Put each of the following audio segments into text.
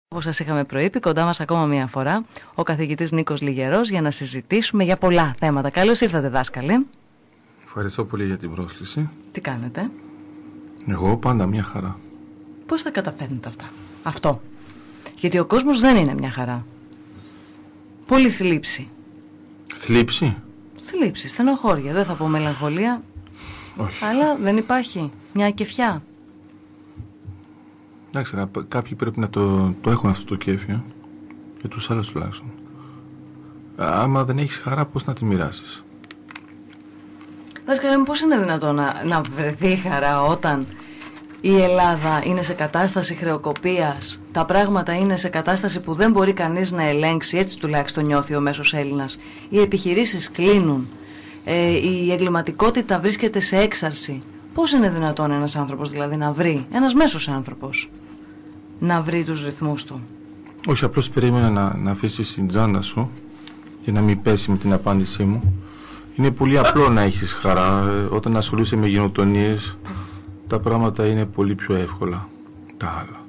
Όπως σας είχαμε προείπει, κοντά μας ακόμα μία φορά ο καθηγητής Νίκος Λιγερός για να συζητήσουμε για πολλά θέματα. Καλώς ήρθατε, δάσκαλε. Ευχαριστώ πολύ για την πρόσκληση. Τι κάνετε? Εγώ πάντα μια χαρά. Πώς θα καταφέρνετε αυτό? Γιατί ο κόσμος δεν είναι μια χαρά. Πολύ θλίψη. Θλίψη? Θλίψη, στενοχώρια. Δεν θα πω μελαγχολία. Όχι. Αλλά δεν υπάρχει μια ακεφιά. Εντάξει, κάποιοι πρέπει να το έχουν αυτό το κέφι, και τους άλλους τουλάχιστον. Άμα δεν έχεις χαρά, πώς να τη μοιράσεις? Δάσκαλε μου, πώς είναι δυνατόν να βρεθεί χαρά όταν η Ελλάδα είναι σε κατάσταση χρεοκοπίας, τα πράγματα είναι σε κατάσταση που δεν μπορεί κανείς να ελέγξει, έτσι τουλάχιστον νιώθει ο μέσος Έλληνας. Οι επιχειρήσεις κλείνουν, η εγκληματικότητα βρίσκεται σε έξαρση. Πώς είναι δυνατόν ένας άνθρωπος δηλαδή να βρει, ένας μέσος άνθρωπος, να βρει τους ρυθμούς του? Όχι, απλώς περίμενα να αφήσεις την τσάντα σου για να μην πέσει με την απάντησή μου. Είναι πολύ απλό να έχεις χαρά. Όταν ασχολείσαι με γενοκτονίες, τα πράγματα είναι πολύ πιο εύκολα τα άλλα.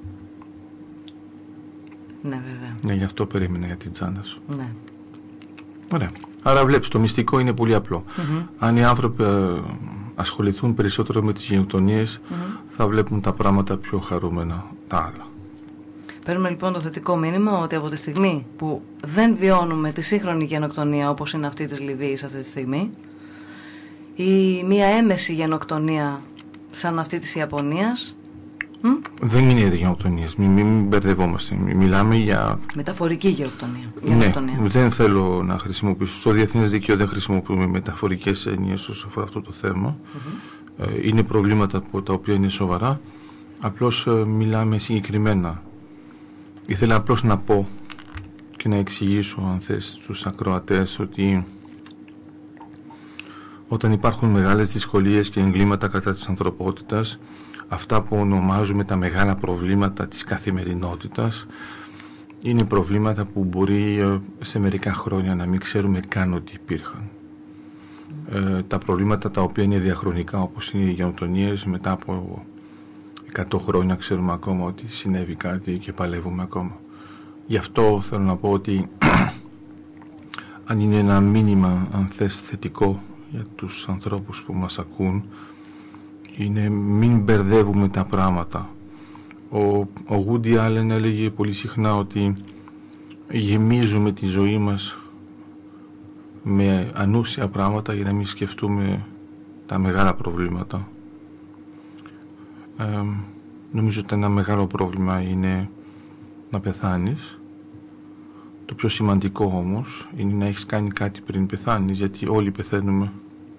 Ναι, βέβαια. Ναι, γι' αυτό περίμενα για την τσάντα σου. Ναι. Ωραία. Άρα βλέπεις, το μυστικό είναι πολύ απλό. Αν οι άνθρωποι ασχοληθούν περισσότερο με τις γενοκτονίες, θα βλέπουν τα πράγματα πιο χαρούμενα τα άλλα. Παίρνουμε λοιπόν το θετικό μήνυμα ότι από τη στιγμή που δεν βιώνουμε τη σύγχρονη γενοκτονία όπως είναι αυτή της Λιβύης αυτή τη στιγμή, ή μία έμεση γενοκτονία σαν αυτή της Ιαπωνίας. Δεν είναι γενοκτονίες, μην μπερδευόμαστε. Μιλάμε για μεταφορική γενοκτονία. Ναι, δεν θέλω να χρησιμοποιήσω. Στο διεθνές δίκαιο δεν χρησιμοποιούμε μεταφορικές έννοιες όσο αφορά αυτό το θέμα. Είναι προβλήματα τα οποία είναι σοβαρά. Απλώς μιλάμε συγκεκριμένα. Ήθελα απλώς να πω και να εξηγήσω, αν θες, στους ακροατές ότι όταν υπάρχουν μεγάλες δυσκολίες και εγκλήματα κατά της ανθρωπότητας, αυτά που ονομάζουμε τα μεγάλα προβλήματα της καθημερινότητας, είναι προβλήματα που μπορεί σε μερικά χρόνια να μην ξέρουμε καν ότι υπήρχαν. Τα προβλήματα τα οποία είναι διαχρονικά, όπως είναι οι γενοκτονίες, μετά από 100 χρόνια ξέρουμε ακόμα ότι συνέβη κάτι και παλεύουμε ακόμα. Γι' αυτό θέλω να πω ότι αν είναι ένα μήνυμα, αν θες, θετικό για τους ανθρώπους που μας ακούν, είναι μην μπερδεύουμε τα πράγματα. Ο Woody Allen έλεγε πολύ συχνά ότι γεμίζουμε τη ζωή μας με ανούσια πράγματα για να μην σκεφτούμε τα μεγάλα προβλήματα. Νομίζω ότι ένα μεγάλο πρόβλημα είναι να πεθάνεις. Το πιο σημαντικό όμως είναι να έχεις κάνει κάτι πριν πεθάνεις, γιατί όλοι πεθαίνουμε.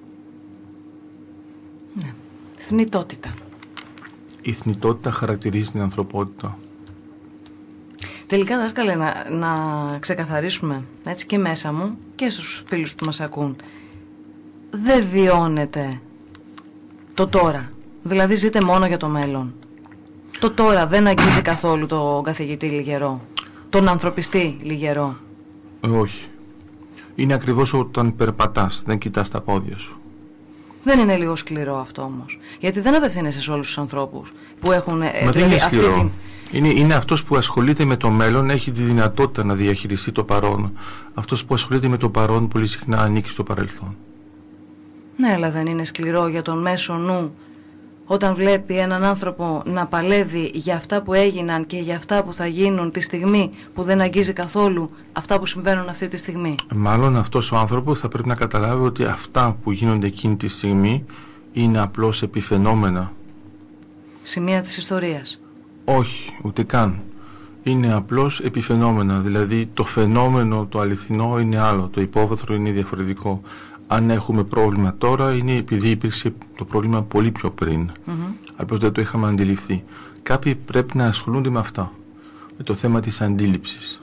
Ναι. Θνητότητα. Η θνητότητα χαρακτηρίζει την ανθρωπότητα. Τελικά, δάσκαλε, να ξεκαθαρίσουμε έτσι και μέσα μου και στους φίλους που μας ακούν. Δεν βιώνετε το τώρα. Δηλαδή ζείτε μόνο για το μέλλον. Το τώρα δεν αγγίζει καθόλου τον καθηγητή Λιγερό, τον ανθρωπιστή Λιγερό? Όχι. Είναι ακριβώς όταν περπατάς, δεν κοιτάς τα πόδια σου. Δεν είναι λίγο σκληρό αυτό όμως? Γιατί δεν απευθύνεσαι σε όλους τους ανθρώπους που έχουν... Μα δεν είναι σκληρό. Είναι αυτός που ασχολείται με το μέλλον, έχει τη δυνατότητα να διαχειριστεί το παρόν. Αυτός που ασχολείται με το παρόν πολύ συχνά ανήκει στο παρελθόν. Ναι, αλλά δεν είναι σκληρό για τον μέσο νου όταν βλέπει έναν άνθρωπο να παλεύει για αυτά που έγιναν και για αυτά που θα γίνουν τη στιγμή που δεν αγγίζει καθόλου αυτά που συμβαίνουν αυτή τη στιγμή? Μάλλον αυτός ο άνθρωπος θα πρέπει να καταλάβει ότι αυτά που γίνονται εκείνη τη στιγμή είναι απλώς επιφαινόμενα. Σημεία της ιστορίας? Όχι, ούτε καν. Είναι απλώς επιφαινόμενα. Δηλαδή το φαινόμενο, το αληθινό είναι άλλο, το υπόβαθρο είναι διαφορετικό. Αν έχουμε πρόβλημα τώρα, είναι επειδή υπήρξε το πρόβλημα πολύ πιο πριν. Απλώς δεν το είχαμε αντιληφθεί. Κάποιοι πρέπει να ασχολούνται με αυτά, με το θέμα της αντίληψης.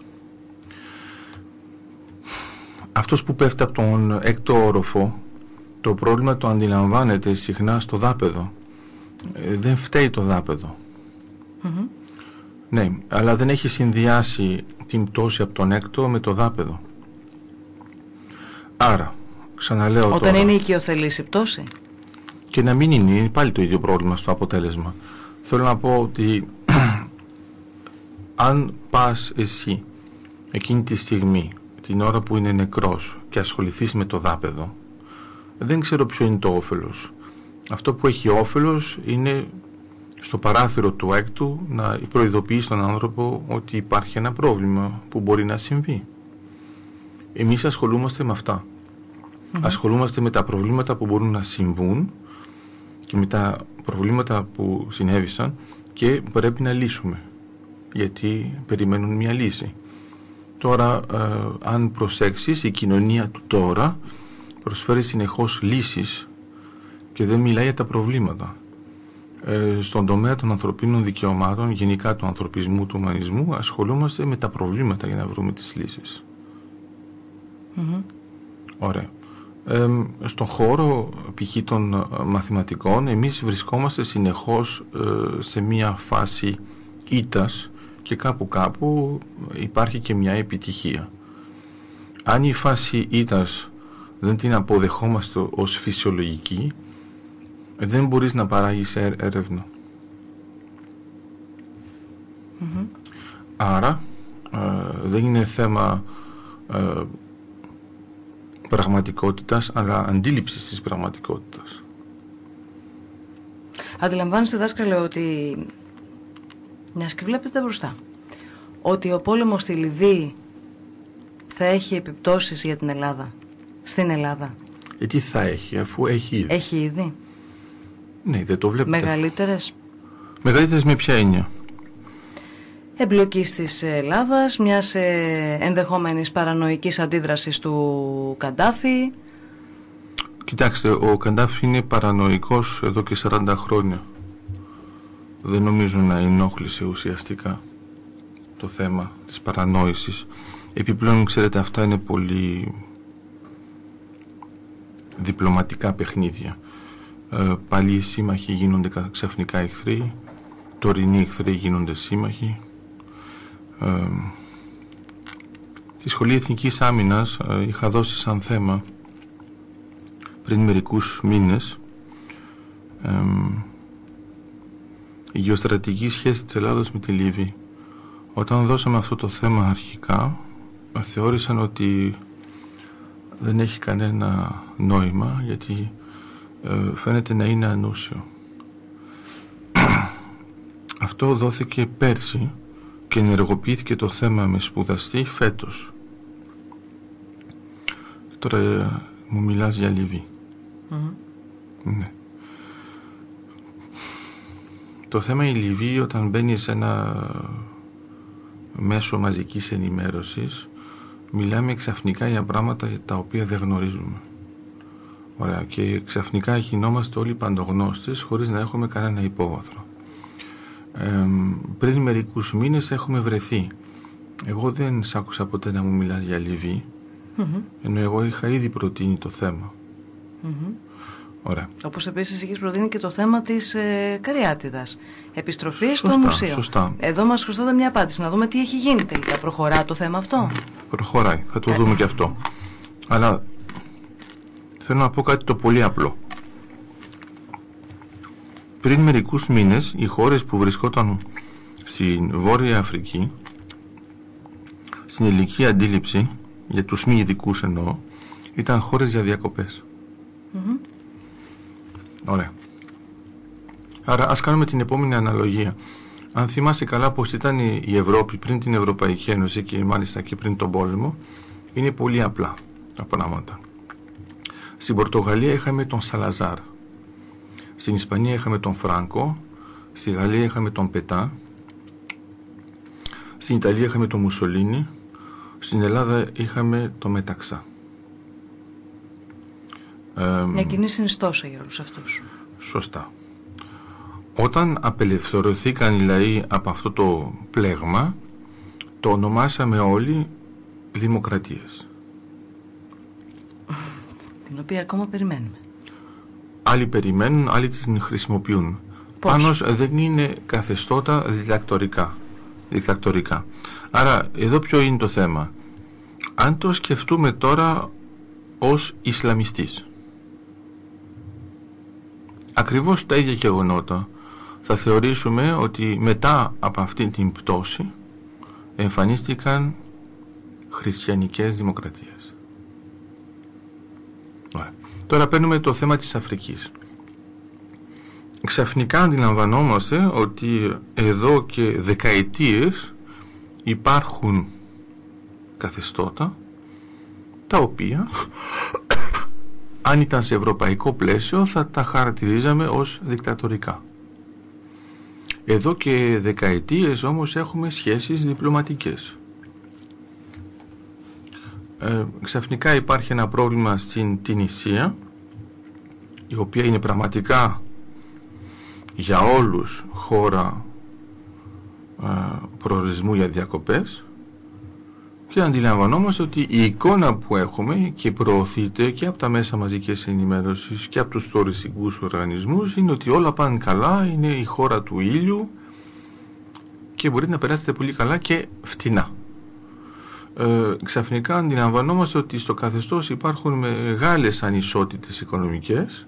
Αυτός που πέφτει από τον έκτο όροφο, το πρόβλημα το αντιλαμβάνεται συχνά στο δάπεδο. Δεν φταίει το δάπεδο. Ναι, αλλά δεν έχει συνδυάσει την πτώση από τον έκτο με το δάπεδο. Άρα, ξαναλέω όταν τώρα, είναι οικειοθελής η πτώση. Και να μην είναι πάλι το ίδιο πρόβλημα στο αποτέλεσμα. Θέλω να πω ότι αν πας εσύ εκείνη τη στιγμή, την ώρα που είναι νεκρός, και ασχοληθείς με το δάπεδο, δεν ξέρω ποιο είναι το όφελος. Αυτό που έχει όφελος είναι στο παράθυρο του έκτου να προειδοποιεί τον άνθρωπο ότι υπάρχει ένα πρόβλημα που μπορεί να συμβεί. Εμείς ασχολούμαστε με αυτά. Ασχολούμαστε με τα προβλήματα που μπορούν να συμβούν και με τα προβλήματα που συνέβησαν και πρέπει να λύσουμε, γιατί περιμένουν μια λύση. Τώρα, αν προσέξεις, η κοινωνία του τώρα προσφέρει συνεχώς λύσεις και δεν μιλάει για τα προβλήματα. Στον τομέα των ανθρωπίνων δικαιωμάτων, γενικά του ανθρωπισμού, του ουμανισμού, ασχολούμαστε με τα προβλήματα για να βρούμε τις λύσεις. Ωραία. Στον χώρο π.χ. των μαθηματικών, εμείς βρισκόμαστε συνεχώς σε μια φάση ήττας και κάπου υπάρχει και μια επιτυχία. Αν η φάση ήττας δεν την αποδεχόμαστε ως φυσιολογική, δεν μπορείς να παράγεις έρευνα. Άρα δεν είναι θέμα πραγματικότητας, αλλά αντίληψης της πραγματικότητας. Αντιλαμβάνεστε, δάσκαλε, ότι μιας και βλέπετε μπροστά ότι ο πόλεμος στη Λιβύη θα έχει επιπτώσεις για την Ελλάδα, στην Ελλάδα? Τι θα έχει, αφού έχει ήδη. Έχει ήδη. Ναι, δεν το βλέπετε. Μεγαλύτερες. Μεγαλύτερες με ποια έννοια? Εμπλοκής της Ελλάδας, μιας ενδεχόμενης παρανοϊκής αντίδρασης του Καντάφη. Κοιτάξτε, ο Καντάφη είναι παρανοϊκός εδώ και 40 χρόνια. Δεν νομίζω να ενόχλησε ουσιαστικά το θέμα της παρανόησης. Επιπλέον, ξέρετε, αυτά είναι πολύ διπλωματικά παιχνίδια. Πάλι οι σύμμαχοι γίνονται ξαφνικά εχθροί, τωρινοί εχθροί γίνονται σύμμαχοι. Στη Σχολή Εθνικής Άμυνας είχα δώσει σαν θέμα πριν μερικούς μήνες η γεωστρατηγική σχέση της Ελλάδος με τη Λιβύη. Όταν δώσαμε αυτό το θέμα αρχικά, θεώρησαν ότι δεν έχει κανένα νόημα, γιατί φαίνεται να είναι ανούσιο. Αυτό δόθηκε πέρσι και ενεργοποιήθηκε το θέμα με σπουδαστή φέτος. Τώρα μου μιλάς για Λιβύη. Ναι. Το θέμα η Λιβύη, όταν μπαίνει σε ένα μέσο μαζικής ενημέρωσης, μιλάμε ξαφνικά για πράγματα τα οποία δεν γνωρίζουμε. Ωραία. Και ξαφνικά γινόμαστε όλοι παντογνώστες χωρίς να έχουμε κανένα υπόβαθρο. Πριν μερικούς μήνες έχουμε βρεθεί. Εγώ δεν σ' άκουσα ποτέ να μου μιλάς για Λιβύη, ενώ εγώ είχα ήδη προτείνει το θέμα. Ωραία. Όπως επίσης έχεις προτείνει και το θέμα της Καριάτιδας. Επιστροφή στο μουσείο. Σωστά. Εδώ μας χρωστάτε μια απάντηση, να δούμε τι έχει γίνει τελικά. Προχωρά το θέμα αυτό? Προχωράει, θα το δούμε και αυτό. Αλλά θέλω να πω κάτι το πολύ απλό. Πριν μερικούς μήνες, οι χώρες που βρισκόταν στην Βόρεια Αφρική, στην ελληνική αντίληψη, για τους μη ειδικούς εννοώ, ήταν χώρες για διακοπές. Ωραία. Άρα ας κάνουμε την επόμενη αναλογία. Αν θυμάσαι καλά πως ήταν η Ευρώπη πριν την Ευρωπαϊκή Ένωση και μάλιστα και πριν τον πόλεμο, είναι πολύ απλά τα πράγματα. Στην Πορτογαλία είχαμε τον Σαλαζάρ. Στην Ισπανία είχαμε τον Φράνκο. Στη Γαλλία είχαμε τον Πετά. Στην Ιταλία είχαμε τον Μουσολίνι. Στην Ελλάδα είχαμε τον Μεταξά. Μια κοινή συνιστόσα για όλους αυτούς. Σωστά. Όταν απελευθερωθήκαν οι λαοί από αυτό το πλέγμα, το ονομάσαμε όλοι δημοκρατίες. Την οποία ακόμα περιμένουμε. Άλλοι περιμένουν, άλλοι την χρησιμοποιούν. Πάνος δεν είναι καθεστώτα δικτατορικά. Άρα εδώ ποιο είναι το θέμα? Αν το σκεφτούμε τώρα ως Ισλαμιστής, ακριβώς τα ίδια γεγονότα θα θεωρήσουμε ότι μετά από αυτή την πτώση εμφανίστηκαν χριστιανικές δημοκρατίες. Ωραία. Τώρα παίρνουμε το θέμα της Αφρικής. Ξαφνικά αντιλαμβανόμαστε ότι εδώ και δεκαετίες υπάρχουν καθεστώτα τα οποία αν ήταν σε ευρωπαϊκό πλαίσιο θα τα χαρακτηρίζαμε ως δικτατορικά. Εδώ και δεκαετίες όμως έχουμε σχέσεις διπλωματικές. Ξαφνικά υπάρχει ένα πρόβλημα στην Τινησία, η οποία είναι πραγματικά για όλους χώρα προορισμού για διακοπές, και αντιλαμβανόμαστε ότι η εικόνα που έχουμε και προωθείται και από τα μέσα μαζικής ενημέρωσης και από τους τουριστικούς οργανισμούς είναι ότι όλα πάνε καλά, είναι η χώρα του ήλιου και μπορείτε να περάσετε πολύ καλά και φτηνά. Ξαφνικά αντιλαμβανόμαστε ότι στο καθεστώς υπάρχουν μεγάλες ανισότητες οικονομικές,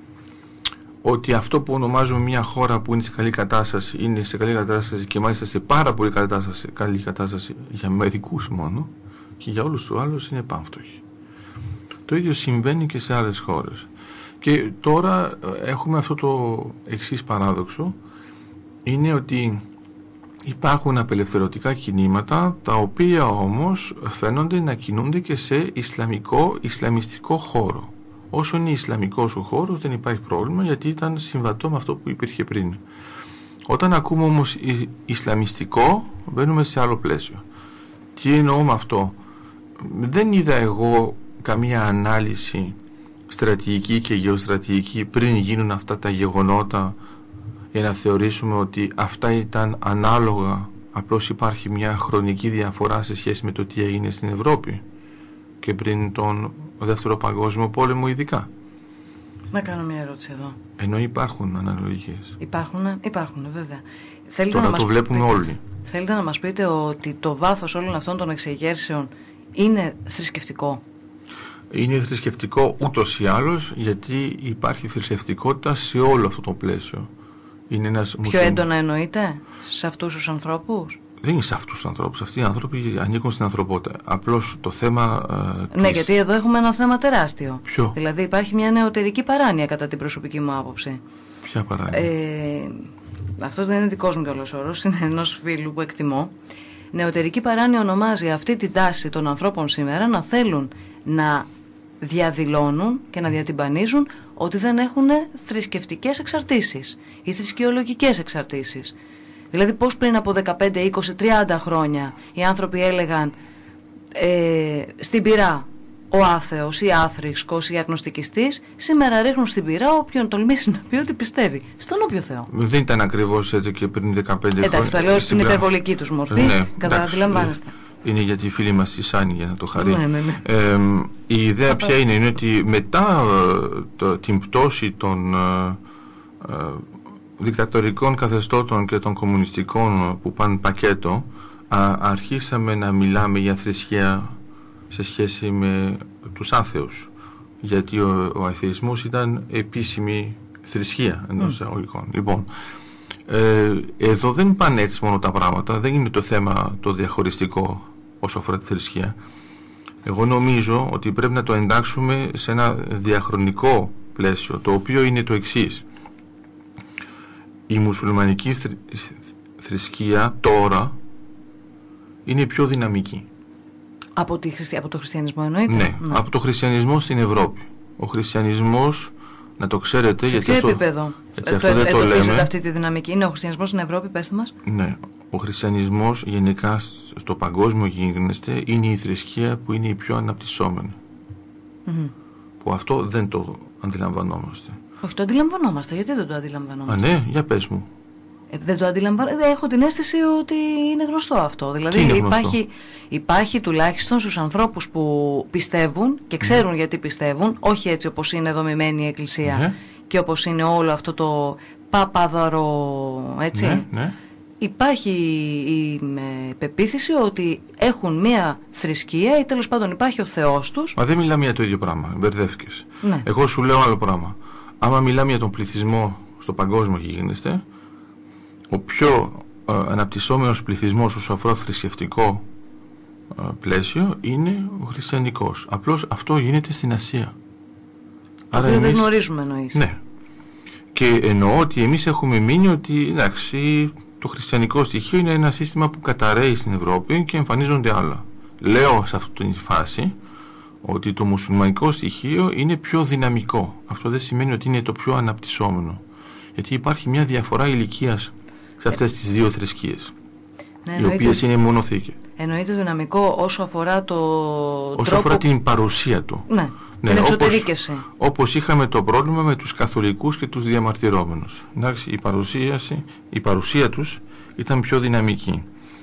ότι αυτό που ονομάζουμε μια χώρα που είναι σε καλή κατάσταση είναι σε καλή κατάσταση και μάλιστα σε πάρα πολύ καλή κατάσταση για μερικούς μόνο, και για όλους τους άλλους είναι πανφτωχή. Το ίδιο συμβαίνει και σε άλλες χώρες. Και τώρα έχουμε αυτό το εξής παράδοξο, είναι ότι υπάρχουν απελευθερωτικά κινήματα, τα οποία όμως φαίνονται να κινούνται και σε ισλαμιστικό χώρο. Όσο είναι ισλαμικός ο χώρος δεν υπάρχει πρόβλημα, γιατί ήταν συμβατό με αυτό που υπήρχε πριν. Όταν ακούμε όμως ισλαμιστικό, μπαίνουμε σε άλλο πλαίσιο. Τι εννοώ με αυτό? Δεν είδα εγώ καμία ανάλυση στρατηγική και γεωστρατηγική πριν γίνουν αυτά τα γεγονότα για να θεωρήσουμε ότι αυτά ήταν ανάλογα. Απλώς υπάρχει μια χρονική διαφορά σε σχέση με το τι έγινε στην Ευρώπη και πριν τον Δεύτερο Παγκόσμιο Πόλεμο ειδικά. Να κάνω μια ερώτηση εδώ. Ενώ υπάρχουν αναλογίες. Υπάρχουν βέβαια. Τώρα το βλέπουμε όλοι. Θέλετε να μας πείτε ότι το βάθος όλων αυτών των εξεγέρσεων είναι θρησκευτικό? Είναι θρησκευτικό ούτως ή άλλως, γιατί υπάρχει θρησκευτικότητα σε όλο αυτό το πλαίσιο. Είναι ένας πιο έντονα εννοείται σε αυτούς τους ανθρώπους? Δεν είναι σε αυτούς τους ανθρώπους. Αυτοί οι άνθρωποι ανήκουν στην ανθρωπότητα. Απλώς το θέμα... Ναι, γιατί εδώ έχουμε ένα θέμα τεράστιο. Ποιο? Δηλαδή υπάρχει μια νεωτερική παράνοια κατά την προσωπική μου άποψη. Ποια παράνοια? Αυτός δεν είναι δικός μου κιόλας όρος, είναι ενός φίλου που εκτιμώ. Νεωτερική παράνοια ονομάζει αυτή την τάση των ανθρώπων σήμερα να θέλουν να διαδηλώνουν και να διατυμπανίζουν ότι δεν έχουν θρησκευτικές εξαρτήσεις ή θρησκειολογικές εξαρτήσεις. Δηλαδή πώς πριν από 15, 20, 30 χρόνια οι άνθρωποι έλεγαν στην πυρά ο άθεος ή άθρησκος ή αγνωστικιστής, σήμερα ρίχνουν στην πυρά όποιον τολμήσει να πει ότι πιστεύει στον όποιο Θεό. Δεν ήταν ακριβώς έτσι και πριν 15 χρόνια. Εντάξει, θα λέω στην υπερβολική τους μορφή, καταλαβαίνετε. Είναι για τη φίλη μας τη Σάνη, για να το χαρεί. Ναι. Η ιδέα ποια είναι ότι μετά την πτώση των δικτατορικών καθεστώτων και των κομμουνιστικών που πάνε πακέτο, αρχίσαμε να μιλάμε για θρησκεία σε σχέση με τους άθεους, γιατί ο αθεισμός ήταν επίσημη θρησκεία εντός εισαγωγικών. Λοιπόν, εδώ δεν πάνε έτσι μόνο τα πράγματα, δεν είναι το θέμα το διαχωριστικό όσο αφορά τη θρησκεία. Εγώ νομίζω ότι πρέπει να το εντάξουμε σε ένα διαχρονικό πλαίσιο, το οποίο είναι το εξής. Η μουσουλμανική θρησκεία τώρα είναι πιο δυναμική. Από το χριστιανισμό εννοείται? Ναι, από το χριστιανισμό στην Ευρώπη. Ο χριστιανισμός, να το ξέρετε... Σε ποιο επίπεδο λέμε αυτή τη δυναμική? Είναι ο χριστιανισμός στην Ευρώπη, πέστε μας. Ναι, ο χριστιανισμός γενικά στο παγκόσμιο γίγνεσθε είναι η θρησκεία που είναι η πιο αναπτυσσόμενη. Που αυτό δεν το αντιλαμβανόμαστε. Όχι, το αντιλαμβανόμαστε. Γιατί δεν το αντιλαμβανόμαστε? Ναι, για πες μου. Δεν το αντιλαμβάνομαι. Έχω την αίσθηση ότι είναι γνωστό αυτό. Δηλαδή υπάρχει τουλάχιστον στους ανθρώπους που πιστεύουν και ξέρουν γιατί πιστεύουν, όχι έτσι όπως είναι δομημένη η Εκκλησία και όπως είναι όλο αυτό το παπαδαρό, έτσι. Ναι. Υπάρχει η πεποίθηση ότι έχουν μία θρησκεία ή τέλος πάντων υπάρχει ο Θεός τους. Μα δεν μιλάμε για το ίδιο πράγμα, μπερδεύκες. Ναι. Εγώ σου λέω άλλο πράγμα. Άμα μιλάμε για τον πληθυσμό στο παγκόσμιο γίγνεσθε, ο πιο αναπτυσσόμενος πληθυσμός όσο αφορά θρησκευτικό πλαίσιο είναι ο χριστιανικός. Απλώς αυτό γίνεται στην Ασία. Άρα εμείς δεν γνωρίζουμε, εννοείς. Ναι. Και εννοώ ότι εμείς έχουμε μείνει ότι εντάξει, το χριστιανικό στοιχείο είναι ένα σύστημα που καταρρέει στην Ευρώπη και εμφανίζονται άλλα. Λέω σε αυτή τη φάση ότι το μουσουλμανικό στοιχείο είναι πιο δυναμικό. Αυτό δεν σημαίνει ότι είναι το πιο αναπτυσσόμενο. Γιατί υπάρχει μια διαφορά ηλικίας σε αυτές τις δύο θρησκείες, οι οποίες είναι μονοθήκη. Εννοείται δυναμικό όσο αφορά αφορά την παρουσία του. Ναι, την εξωτερήκευση. Όπως είχαμε το πρόβλημα με τους καθολικούς και τους διαμαρτυρόμενους. Εντάξει, η παρουσία τους ήταν πιο δυναμική.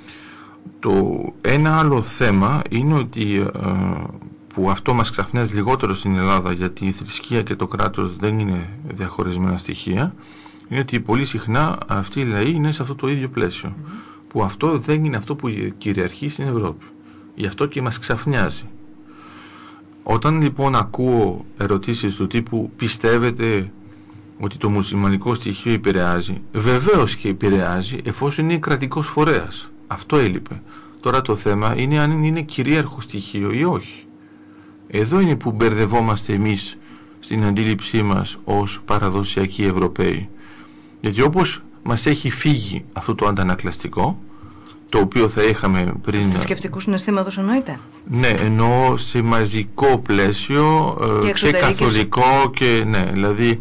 Ένα άλλο θέμα είναι ότι που αυτό μας ξαφνιάζει λιγότερο στην Ελλάδα, γιατί η θρησκεία και το κράτος δεν είναι διαχωρισμένα στοιχεία, είναι ότι πολύ συχνά αυτοί οι λαοί είναι σε αυτό το ίδιο πλαίσιο, που αυτό δεν είναι αυτό που κυριαρχεί στην Ευρώπη. Γι' αυτό και μας ξαφνιάζει. Όταν λοιπόν ακούω ερωτήσεις του τύπου πιστεύετε ότι το μουσουλμανικό στοιχείο επηρεάζει, βεβαίως και επηρεάζει εφόσον είναι κρατικός φορέας. Αυτό έλειπε. Τώρα το θέμα είναι αν είναι κυρίαρχο στοιχείο ή όχι. Εδώ είναι που μπερδευόμαστε εμείς στην αντίληψή μας ως παραδοσιακοί Ευρωπαίοι. Γιατί όπως μας έχει φύγει αυτό το αντανακλαστικό, το οποίο θα είχαμε πριν... Θρησκευτικού συναισθήματος εννοείται. Ναι, εννοώ σε μαζικό πλαίσιο και καθολικό και ναι, δηλαδή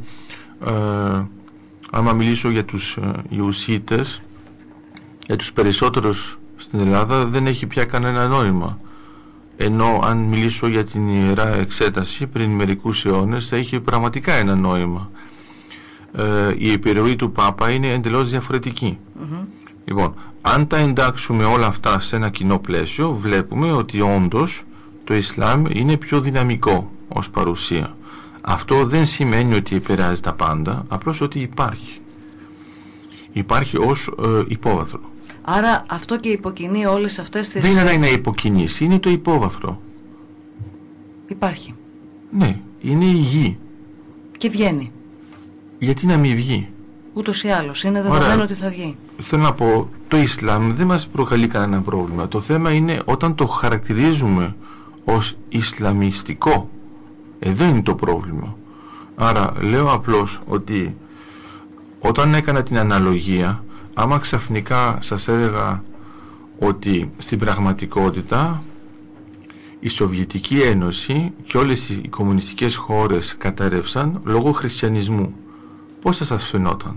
άμα μιλήσω για τους Ιουσίτες, για τους περισσότερους στην Ελλάδα δεν έχει πια κανένα νόημα. Ενώ αν μιλήσω για την Ιερά Εξέταση πριν μερικούς αιώνες θα είχε πραγματικά ένα νόημα. Η επιρροή του Πάπα είναι εντελώς διαφορετική. Λοιπόν, αν τα εντάξουμε όλα αυτά σε ένα κοινό πλαίσιο, βλέπουμε ότι όντως το Ισλάμ είναι πιο δυναμικό ως παρουσία. Αυτό δεν σημαίνει ότι επηρεάζει τα πάντα, απλώς ότι υπάρχει. Υπάρχει ως υπόβαθρο. Άρα αυτό και υποκινεί όλες αυτές τις... Δεν είναι να είναι υποκινήσει, είναι το υπόβαθρο. Υπάρχει. Ναι, είναι η γη. Και βγαίνει. Γιατί να μην βγει? Ούτως ή άλλως, είναι δεδομένο ότι θα βγει. Θέλω να πω, το Ισλάμ δεν μας προκαλεί κανένα πρόβλημα. Το θέμα είναι όταν το χαρακτηρίζουμε ως Ισλαμιστικό. Εδώ είναι το πρόβλημα. Άρα λέω απλώς ότι όταν έκανα την αναλογία, άμα ξαφνικά σας έλεγα ότι στην πραγματικότητα η Σοβιετική Ένωση και όλες οι κομμουνιστικές χώρες κατέρευσαν λόγω χριστιανισμού, πώς θα σας φαινόταν?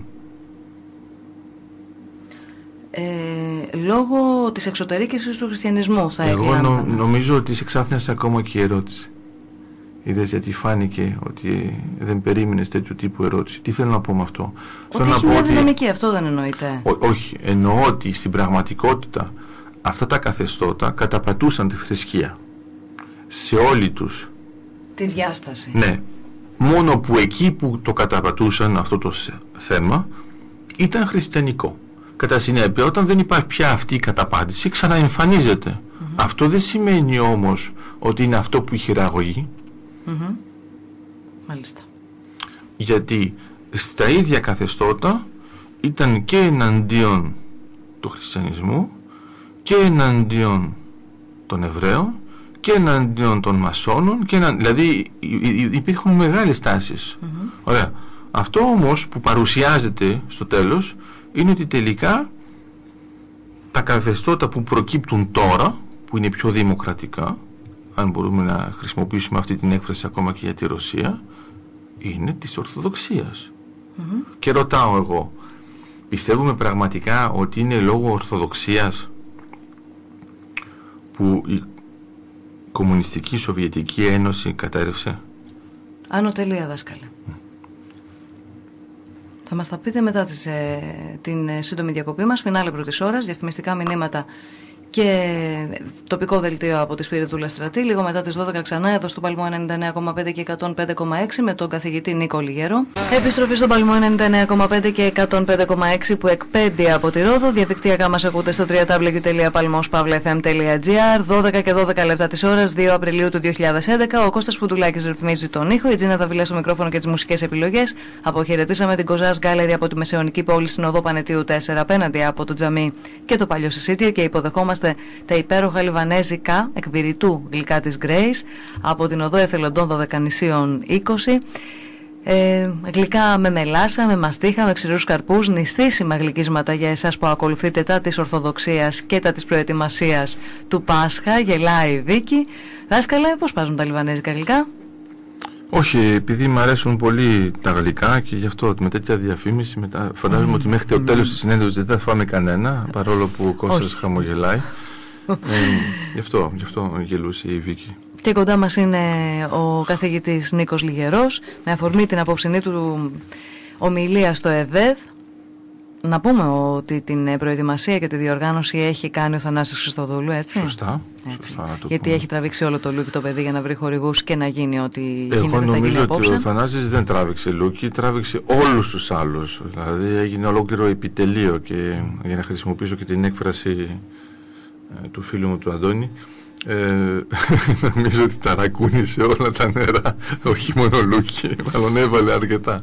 Λόγω της εξωτερήκευσης του χριστιανισμού θα έγινε. Εγώ νομίζω ότι σε ξάφνιασε ακόμα και η ερώτηση. Είδες, γιατί φάνηκε ότι δεν περίμενες τέτοιου τύπου ερώτηση. Τι θέλω να πω με αυτό? Ότι έχει μια δυναμική, αυτό δεν εννοείται. Όχι, εννοώ ότι στην πραγματικότητα αυτά τα καθεστώτα καταπατούσαν τη θρησκεία σε όλη τους τη διάσταση. Ναι, μόνο που εκεί που το καταπατούσαν αυτό το θέμα ήταν χριστιανικό. Κατά συνέπεια, όταν δεν υπάρχει πια αυτή η καταπάτηση, ξαναεμφανίζεται. Αυτό δεν σημαίνει όμως ότι είναι αυτό που χειραγωγεί. Μάλιστα. Γιατί στα ίδια καθεστώτα ήταν και εναντίον του χριστιανισμού και εναντίον των Εβραίων και εναντίον των Μασόνων και δηλαδή υπήρχαν μεγάλες τάσεις. Ωραία. Αυτό όμως που παρουσιάζεται στο τέλος είναι ότι τελικά τα καθεστώτα που προκύπτουν τώρα, που είναι πιο δημοκρατικά, αν μπορούμε να χρησιμοποιήσουμε αυτή την έκφραση ακόμα και για τη Ρωσία, είναι της Ορθοδοξίας. Και ρωτάω εγώ, πιστεύουμε πραγματικά ότι είναι λόγω Ορθοδοξίας που η Κομμουνιστική Σοβιετική Ένωση κατέρευσε? Άνω τελεία, δάσκαλε. Θα μας τα πείτε μετά την σύντομη διακοπή μας, φινάλε πρώτης ώρας, διαφημιστικά μηνύματα και τοπικό δελτίο από τη Σπυριδούλα Στρατή. Λίγο μετά τις 12 ξανά εδώ στο Παλμό 99,5 και 105,6 με τον καθηγητή Νίκο Λιγερό. Επιστροφή στο Παλμό 99,5 και 105,6 που εκπέμπει από τη Ρόδο. Διαδικτυακά μας ακούτε στο www.palmospavlefm.gr. 12 και 12 λεπτά της ώρας, 2 Απριλίου του 2011. Ο Κώστας Φουντουλάκης ρυθμίζει τον ήχο, η Τζίνα Δαβιλά στο μικρόφωνο και τις μουσικές επιλογές. Αποχαιρετήσαμε την Κοζάς Γκάλερη από τη Μεσαιωνική Πόλη στην οδό Πανετίου 4 απέναντι από το Τζαμί και το Παλιό Συσίτιο και υποδεχόμαστε τα υπέροχα λιβανέζικα εκβηρητού γλυκά της Grace από την οδό Εθελοντών Δωδεκανησίων 20. Γλυκά με μελάσα, με μαστίχα, με ξηρούς καρπούς, νηστίσιμα γλυκίσματα για εσάς που ακολουθείτε τα της Ορθοδοξίας και τα της προετοιμασίας του Πάσχα. Γελάει η Βίκη. Δάσκαλε, πώς πάζουν τα λιβανέζικα γλυκά? Όχι, επειδή μου αρέσουν πολύ τα γλυκά και γι' αυτό με τέτοια διαφήμιση φαντάζομαι ότι μέχρι το τέλος της συνέντευξης δεν θα φάμε κανένα, παρόλο που ο Κώστας χαμογελάει. Γι' αυτό γελούσε η Βίκη. Και κοντά μας είναι ο καθηγητής Νίκος Λιγερός με αφορμή την απόψινή του ομιλία στο ΕΔΕΔ. Να πούμε ότι την προετοιμασία και τη διοργάνωση έχει κάνει ο Θανάσης Χριστοδούλου, έτσι. Σωστά. Γιατί πούμε. Έχει τραβήξει όλο το λούκι το παιδί για να βρει χορηγούς και να γίνει ό,τι γίνεται. Εγώ νομίζω ότι ο Θανάσης δεν τράβηξε λούκι, τράβηξε όλους τους άλλους. Δηλαδή έγινε ολόκληρο επιτελείο και για να χρησιμοποιήσω και την έκφραση του φίλου μου του Αντώνη, νομίζω ότι ταρακούνησε όλα τα νερά, όχι μόνο λούκι, μάλλον έβαλε αρκετά.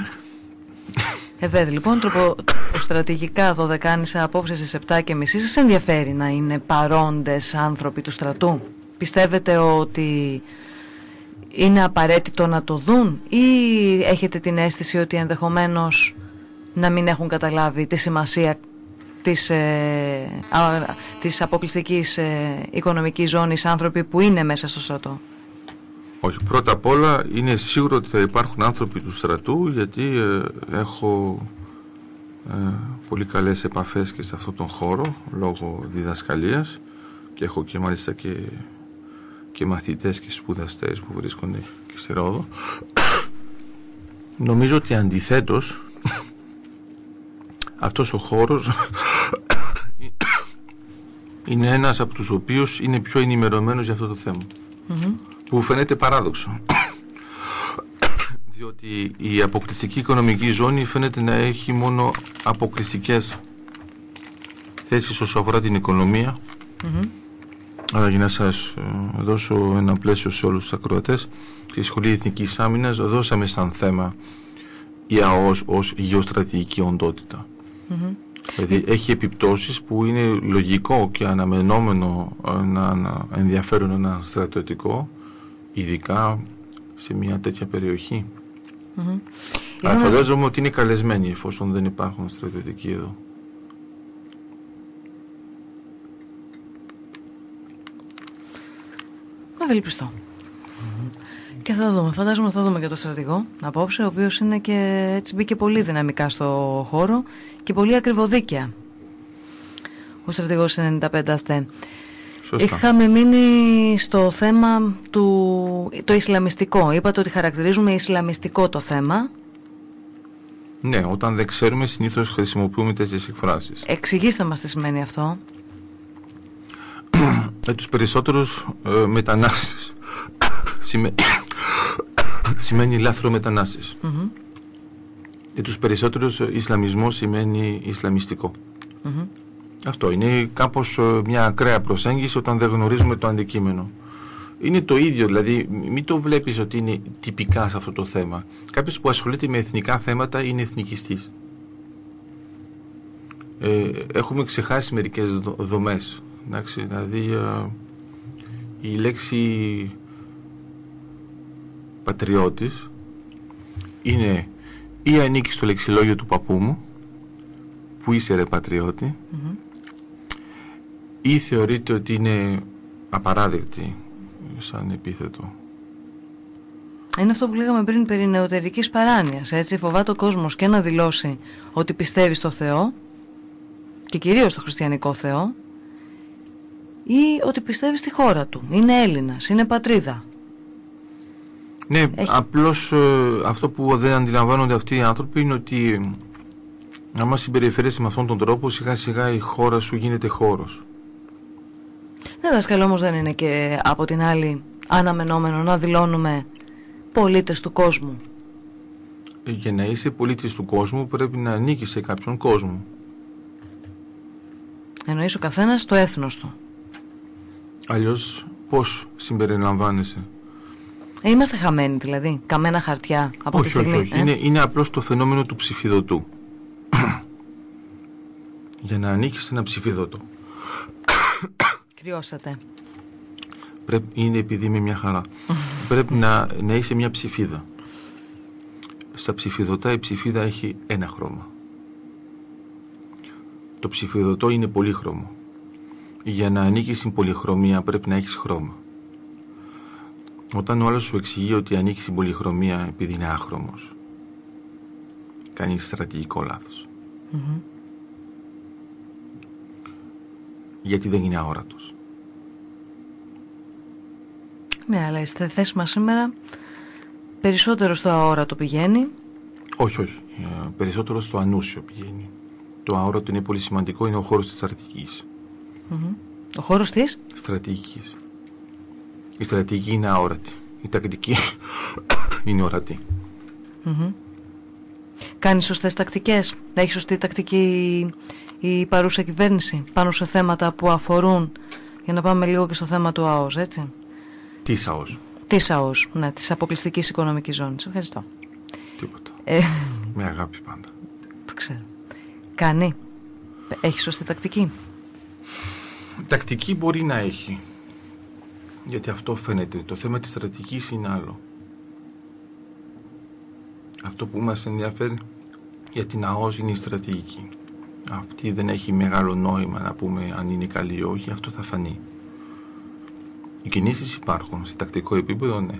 ΕΒΕΔ λοιπόν, στρατηγικά δωδεκάνησα απόψε στις 7:30. Σας ενδιαφέρει να είναι παρόντες άνθρωποι του στρατού? Πιστεύετε ότι είναι απαραίτητο να το δουν ή έχετε την αίσθηση ότι ενδεχομένως να μην έχουν καταλάβει τη σημασία της αποκλειστικής οικονομικής ζώνης άνθρωποι που είναι μέσα στο στρατό? Όχι, πρώτα απ' όλα είναι σίγουρο ότι θα υπάρχουν άνθρωποι του στρατού, γιατί έχω πολύ καλές επαφές και σε αυτόν τον χώρο λόγω διδασκαλίας και έχω και μάλιστα και μαθητές και σπουδαστές που βρίσκονται και στη Ρόδο. Νομίζω ότι αντιθέτως αυτός ο χώρος είναι ένας από τους οποίους είναι πιο ενημερωμένος για αυτό το θέμα. Που φαίνεται παράδοξο, διότι η αποκλειστική οικονομική ζώνη φαίνεται να έχει μόνο αποκλειστικές θέσεις όσο αφορά την οικονομία. Αλλά για να σας δώσω ένα πλαίσιο σε όλους τους ακροατές, στη Σχολή Εθνικής Άμυνας δώσαμε σαν θέμα η ΑΟΣ ως γεωστρατηγική οντότητα. Δηλαδή έχει επιπτώσεις που είναι λογικό και αναμενόμενο να ενδιαφέρουν ένα στρατιωτικό, ειδικά σε μια τέτοια περιοχή. Αλλά φαντάζομαι ότι είναι καλεσμένοι εφόσον δεν υπάρχουν στρατιωτικοί εδώ. Ευελπιστώ. Και θα δούμε, φαντάζομαι θα δούμε και το στρατηγό απόψε, ο οποίος είναι και έτσι μπήκε πολύ δυναμικά στο χώρο και πολύ ακριβοδίκαια. Ο στρατηγός 95 αυτέ. Σωστά. Είχαμε μείνει στο θέμα το ισλαμιστικό. Είπατε ότι χαρακτηρίζουμε ισλαμιστικό το θέμα. Ναι, όταν δεν ξέρουμε συνήθως χρησιμοποιούμε τέτοιες εκφράσεις. Εξηγήστε μας τι σημαίνει αυτό. Τους περισσότερους μετανάστες σημαίνει λάθρομετανάστες. Για τους περισσότερους Ισλαμισμό σημαίνει Ισλαμιστικό. Αυτό είναι κάπως μια ακραία προσέγγιση όταν δεν γνωρίζουμε το αντικείμενο. Είναι το ίδιο, δηλαδή μην το βλέπεις ότι είναι τυπικά σε αυτό το θέμα. Κάποιος που ασχολείται με εθνικά θέματα είναι εθνικιστής. Έχουμε ξεχάσει μερικές δομές. Εντάξει, δηλαδή η λέξη πατριώτης είναι ή ανήκει στο λεξιλόγιο του παππού μου, που είσαι ρε πατριώτη, ή θεωρείται ότι είναι απαράδεκτη σαν επίθετο. Είναι αυτό που λέγαμε πριν περί νεωτερικής παράνοιας, έτσι. Φοβάται ο κόσμος και να δηλώσει ότι πιστεύει στο Θεό και κυρίως στο χριστιανικό Θεό, ή ότι πιστεύει στη χώρα του, είναι Έλληνας, είναι πατρίδα. Ναι, απλώς αυτό που δεν αντιλαμβάνονται αυτοί οι άνθρωποι είναι ότι άμα συμπεριφέρεσαι με αυτόν τον τρόπο, σιγά σιγά η χώρα σου γίνεται χώρος. Ναι, δάσκαλε, όμως δεν είναι και από την άλλη αναμενόμενο να δηλώνουμε πολίτες του κόσμου? Για να είσαι πολίτης του κόσμου πρέπει να ανήκεις σε κάποιον κόσμο. Εννοείς ο καθένας το έθνος του. Αλλιώς πώς συμπεριλαμβάνεσαι? Είμαστε χαμένοι δηλαδή, καμένα χαρτιά από τη στιγμή? Όχι. Είναι απλώς το φαινόμενο του ψηφιδωτού. Για να ανήκεις σε ένα ψηφιδωτό. Κρυώσατε. Είναι επειδή είμαι μια χαρά. Πρέπει να είσαι μια ψηφίδα. Στα ψηφιδωτά η ψηφίδα έχει ένα χρώμα. Το ψηφιδωτό είναι πολύχρωμο. Για να ανήκεις στην πολυχρωμία πρέπει να έχεις χρώμα. Όταν ο άλλος σου εξηγεί ότι ανήκει στην πολυχρωμία επειδή είναι άχρωμος, κάνει στρατηγικό λάθος. Γιατί δεν είναι αόρατος. Ναι, αλλά στη θέση μας σήμερα περισσότερο στο αόρατο πηγαίνει. Όχι. Περισσότερο στο ανούσιο πηγαίνει. Το αόρατο είναι πολύ σημαντικό, είναι ο χώρος της στρατηγικής. Ο χώρος της στρατηγικής. Η στρατηγική είναι αόρατη. Η τακτική είναι ορατή. Κάνει σωστές τακτικές? Έχει σωστή τακτική η παρούσα κυβέρνηση πάνω σε θέματα που αφορούν, για να πάμε λίγο και στο θέμα του ΑΟΣ, έτσι? Της ΑΟΣ. Της ΑΟΣ, ναι, της αποκλειστικής οικονομικής ζώνης. Ευχαριστώ. Τίποτα. Με αγάπη πάντα. Το ξέρω. Κάνει. Έχει σωστή τακτική? Τακτική μπορεί να έχει. Γιατί αυτό φαίνεται. Το θέμα της στρατηγικής είναι άλλο. Αυτό που μας ενδιαφέρει για την ΑΟΣ είναι η στρατηγική. Αυτή δεν έχει μεγάλο νόημα να πούμε αν είναι καλή ή όχι. Αυτό θα φανεί. Οι κινήσεις υπάρχουν. Σε τακτικό επίπεδο, ναι.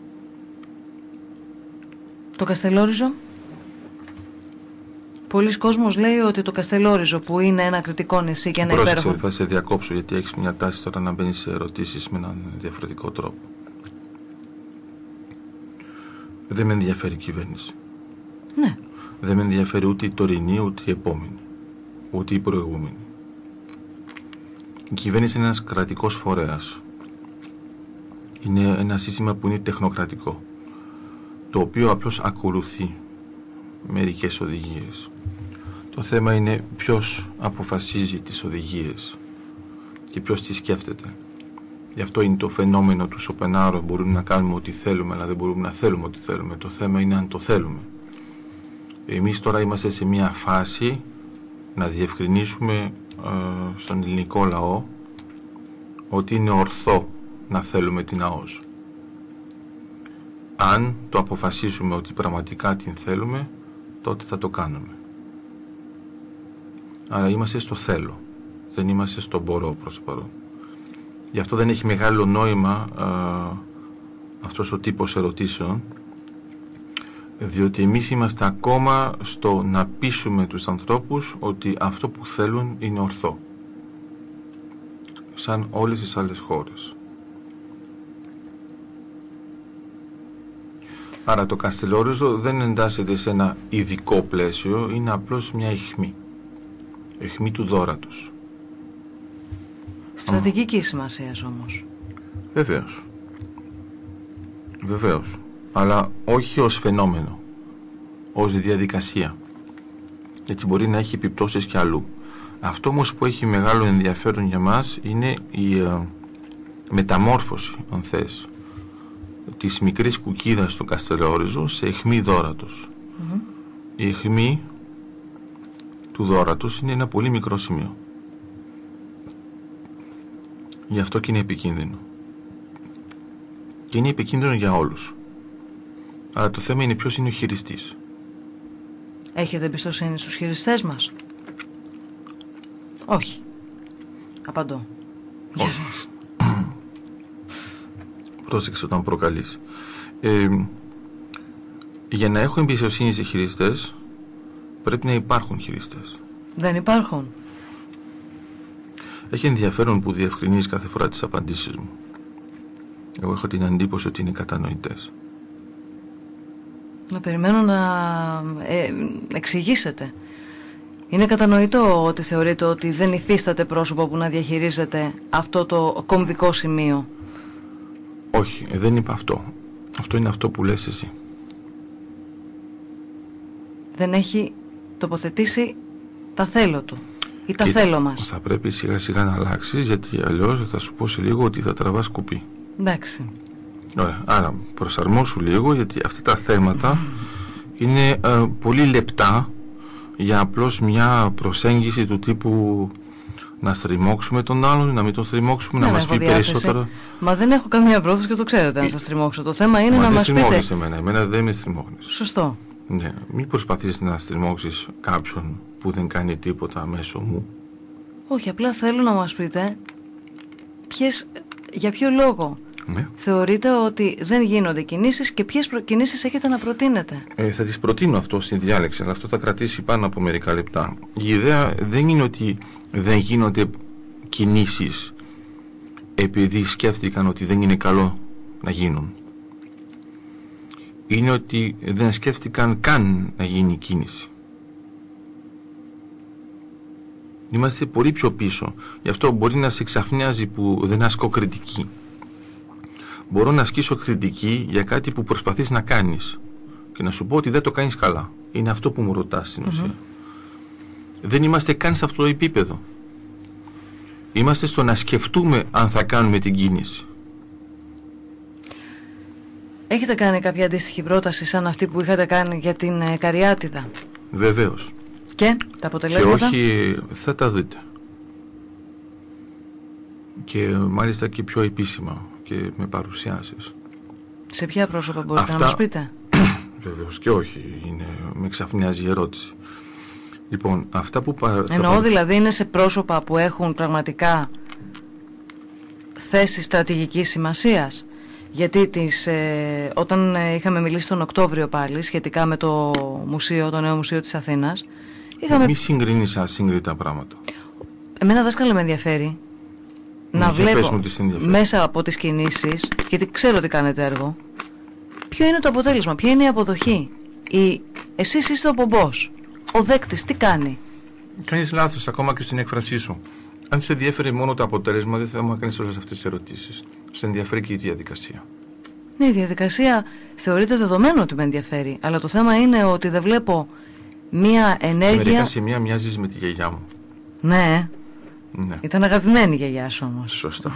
Το Καστελόριζο. Πολλοί κόσμος λέει ότι το Καστελόριζο, που είναι ένα κριτικό νησί και ένα υπέροχο... Θα σε διακόψω, γιατί έχεις μια τάση τώρα να μπαίνεις σε ερωτήσεις με έναν διαφορετικό τρόπο. Δεν με ενδιαφέρει η κυβέρνηση. Ναι. Δεν με ενδιαφέρει ούτε η τωρινή, ούτε η επόμενη, ούτε η προηγούμενη. Η κυβέρνηση είναι ένας κρατικός φορέας. Είναι ένα σύστημα που είναι τεχνοκρατικό, το οποίο απλώς ακολουθεί μερικές οδηγίες. Το θέμα είναι ποιος αποφασίζει τις οδηγίες και ποιος τις σκέφτεται. Γι' αυτό είναι το φαινόμενο του Σοπενάρο. Μπορούμε να κάνουμε ό,τι θέλουμε, αλλά δεν μπορούμε να θέλουμε ό,τι θέλουμε. Το θέμα είναι αν το θέλουμε. Εμείς τώρα είμαστε σε μια φάση να διευκρινίσουμε στον ελληνικό λαό ότι είναι ορθό να θέλουμε την ΑΟΣ. Αν το αποφασίσουμε ότι πραγματικά την θέλουμε, τότε θα το κάνουμε. Άρα είμαστε στο θέλω. Δεν είμαστε στο μπορώ προς το παρόν. Γι' αυτό δεν έχει μεγάλο νόημα αυτός ο τύπος ερωτήσεων, διότι εμείς είμαστε ακόμα στο να πείσουμε τους ανθρώπους ότι αυτό που θέλουν είναι ορθό, σαν όλες τις άλλες χώρες. Άρα το Καστελόριζο δεν εντάσσεται σε ένα ειδικό πλαίσιο, είναι απλώς μια αιχμή. Αιχμή του δώρατος. Στρατηγική σημασίας όμως. Βεβαίως. Βεβαίως. Αλλά όχι ως φαινόμενο. Ως διαδικασία. Γιατί μπορεί να έχει επιπτώσεις και αλλού. Αυτό όμως που έχει μεγάλο ενδιαφέρον για μας είναι η μεταμόρφωση, αν θες, της μικρής κουκίδας στο Καστελόριζο σε αιχμή δώρατος. Η αιχμή του δώρατος είναι ένα πολύ μικρό σημείο. Γι' αυτό και είναι επικίνδυνο. Και είναι επικίνδυνο για όλους. Αλλά το θέμα είναι ποιος είναι ο χειριστής. Έχετε εμπιστοσύνη στους χειριστές μας? Όχι. Απαντώ. Για σας. Πρόσεξε όταν προκαλείς. Για να έχω εμπιστοσύνη σε χειριστές, πρέπει να υπάρχουν χειριστές. Δεν υπάρχουν. Έχει ενδιαφέρον που διευκρινίζεις κάθε φορά τις απαντήσεις μου. Εγώ έχω την εντύπωση ότι είναι κατανοητές. Να περιμένω να εξηγήσετε. Είναι κατανοητό ότι θεωρείτε ότι δεν υφίσταται πρόσωπο που να διαχειρίζεται αυτό το κομβικό σημείο. Όχι, δεν είπα αυτό. Αυτό είναι αυτό που λες εσύ. Δεν έχει τοποθετήσει τα θέλω του ή τα θέλω μας. Θα πρέπει σιγά σιγά να αλλάξεις, γιατί αλλιώς θα σου πω σε λίγο ότι θα τραβάς κουπί. Εντάξει. Ωραία, άρα προσαρμόσου λίγο, γιατί αυτά τα θέματα είναι πολύ λεπτά για απλώς μια προσέγγιση του τύπου να στριμώξουμε τον άλλον, να μην τον στριμώξουμε, να μας πει περισσότερο. Μα δεν έχω καμία πρόθεση και το ξέρετε να σας στριμώξω. Το θέμα είναι να μας πείτε. Δεν στριμώχνεις εμένα δεν με στριμώχνεις. Σωστό. Ναι, μην προσπαθείς να στριμώξεις κάποιον που δεν κάνει τίποτα μέσω μου. Όχι, απλά θέλω να μας πείτε για ποιο λόγο θεωρείτε ότι δεν γίνονται κινήσεις και ποιες κινήσεις έχετε να προτείνετε. Θα τις προτείνω αυτό στη διάλεξη, αλλά αυτό θα κρατήσει πάνω από μερικά λεπτά. Η ιδέα δεν είναι ότι δεν γίνονται κινήσεις επειδή σκέφτηκαν ότι δεν είναι καλό να γίνουν. Είναι ότι δεν σκέφτηκαν καν να γίνει κίνηση. Είμαστε πολύ πιο πίσω. Γι' αυτό μπορεί να σε ξαφνιάζει που δεν ασκώ κριτική. Μπορώ να ασκήσω κριτική για κάτι που προσπαθείς να κάνεις και να σου πω ότι δεν το κάνεις καλά. Είναι αυτό που μου ρωτάς στην ουσία. Δεν είμαστε καν σε αυτό το επίπεδο. Είμαστε στο να σκεφτούμε αν θα κάνουμε την κίνηση. Έχετε κάνει κάποια αντίστοιχη πρόταση σαν αυτή που είχατε κάνει για την Καριάτιδα? Βεβαίως. Και τα αποτελέσματα? Και όχι, θα τα δείτε. Και μάλιστα και πιο επίσημα και με παρουσιάσεις. Σε ποια πρόσωπα μπορείτε να μας πείτε? Βεβαίως και όχι, με ξαφνιάζει η ερώτηση. Λοιπόν, αυτά που εννοώ δηλαδή είναι σε πρόσωπα που έχουν πραγματικά θέση στρατηγικής σημασίας. Γιατί όταν είχαμε μιλήσει τον Οκτώβριο πάλι σχετικά με το νέο μουσείο της Αθήνας, μη συγκρίνεις ασύγκριτα πράγματα. Εμένα, δάσκαλε, με ενδιαφέρει να βλέπω μέσα από τις κινήσεις, γιατί ξέρω ότι κάνετε έργο, ποιο είναι το αποτέλεσμα, ποια είναι η αποδοχή. Εσείς είστε ο πομπός, ο δέκτης τι κάνει? Κάνεις λάθος ακόμα και στην έκφρασή σου. Αν σε ενδιαφέρει μόνο το αποτέλεσμα, δεν θα μου κάνεις όλες αυτές τις ερωτήσεις. Σε ενδιαφέρει και η διαδικασία. Ναι, η διαδικασία θεωρείται δεδομένο ότι με ενδιαφέρει, αλλά το θέμα είναι ότι δεν βλέπω μία ενέργεια. Σε μερικά σημεία μοιάζεις με τη γιαγιά μου. Ναι. Ήταν αγαπημένη η γιαγιά σου όμως. Σωστά.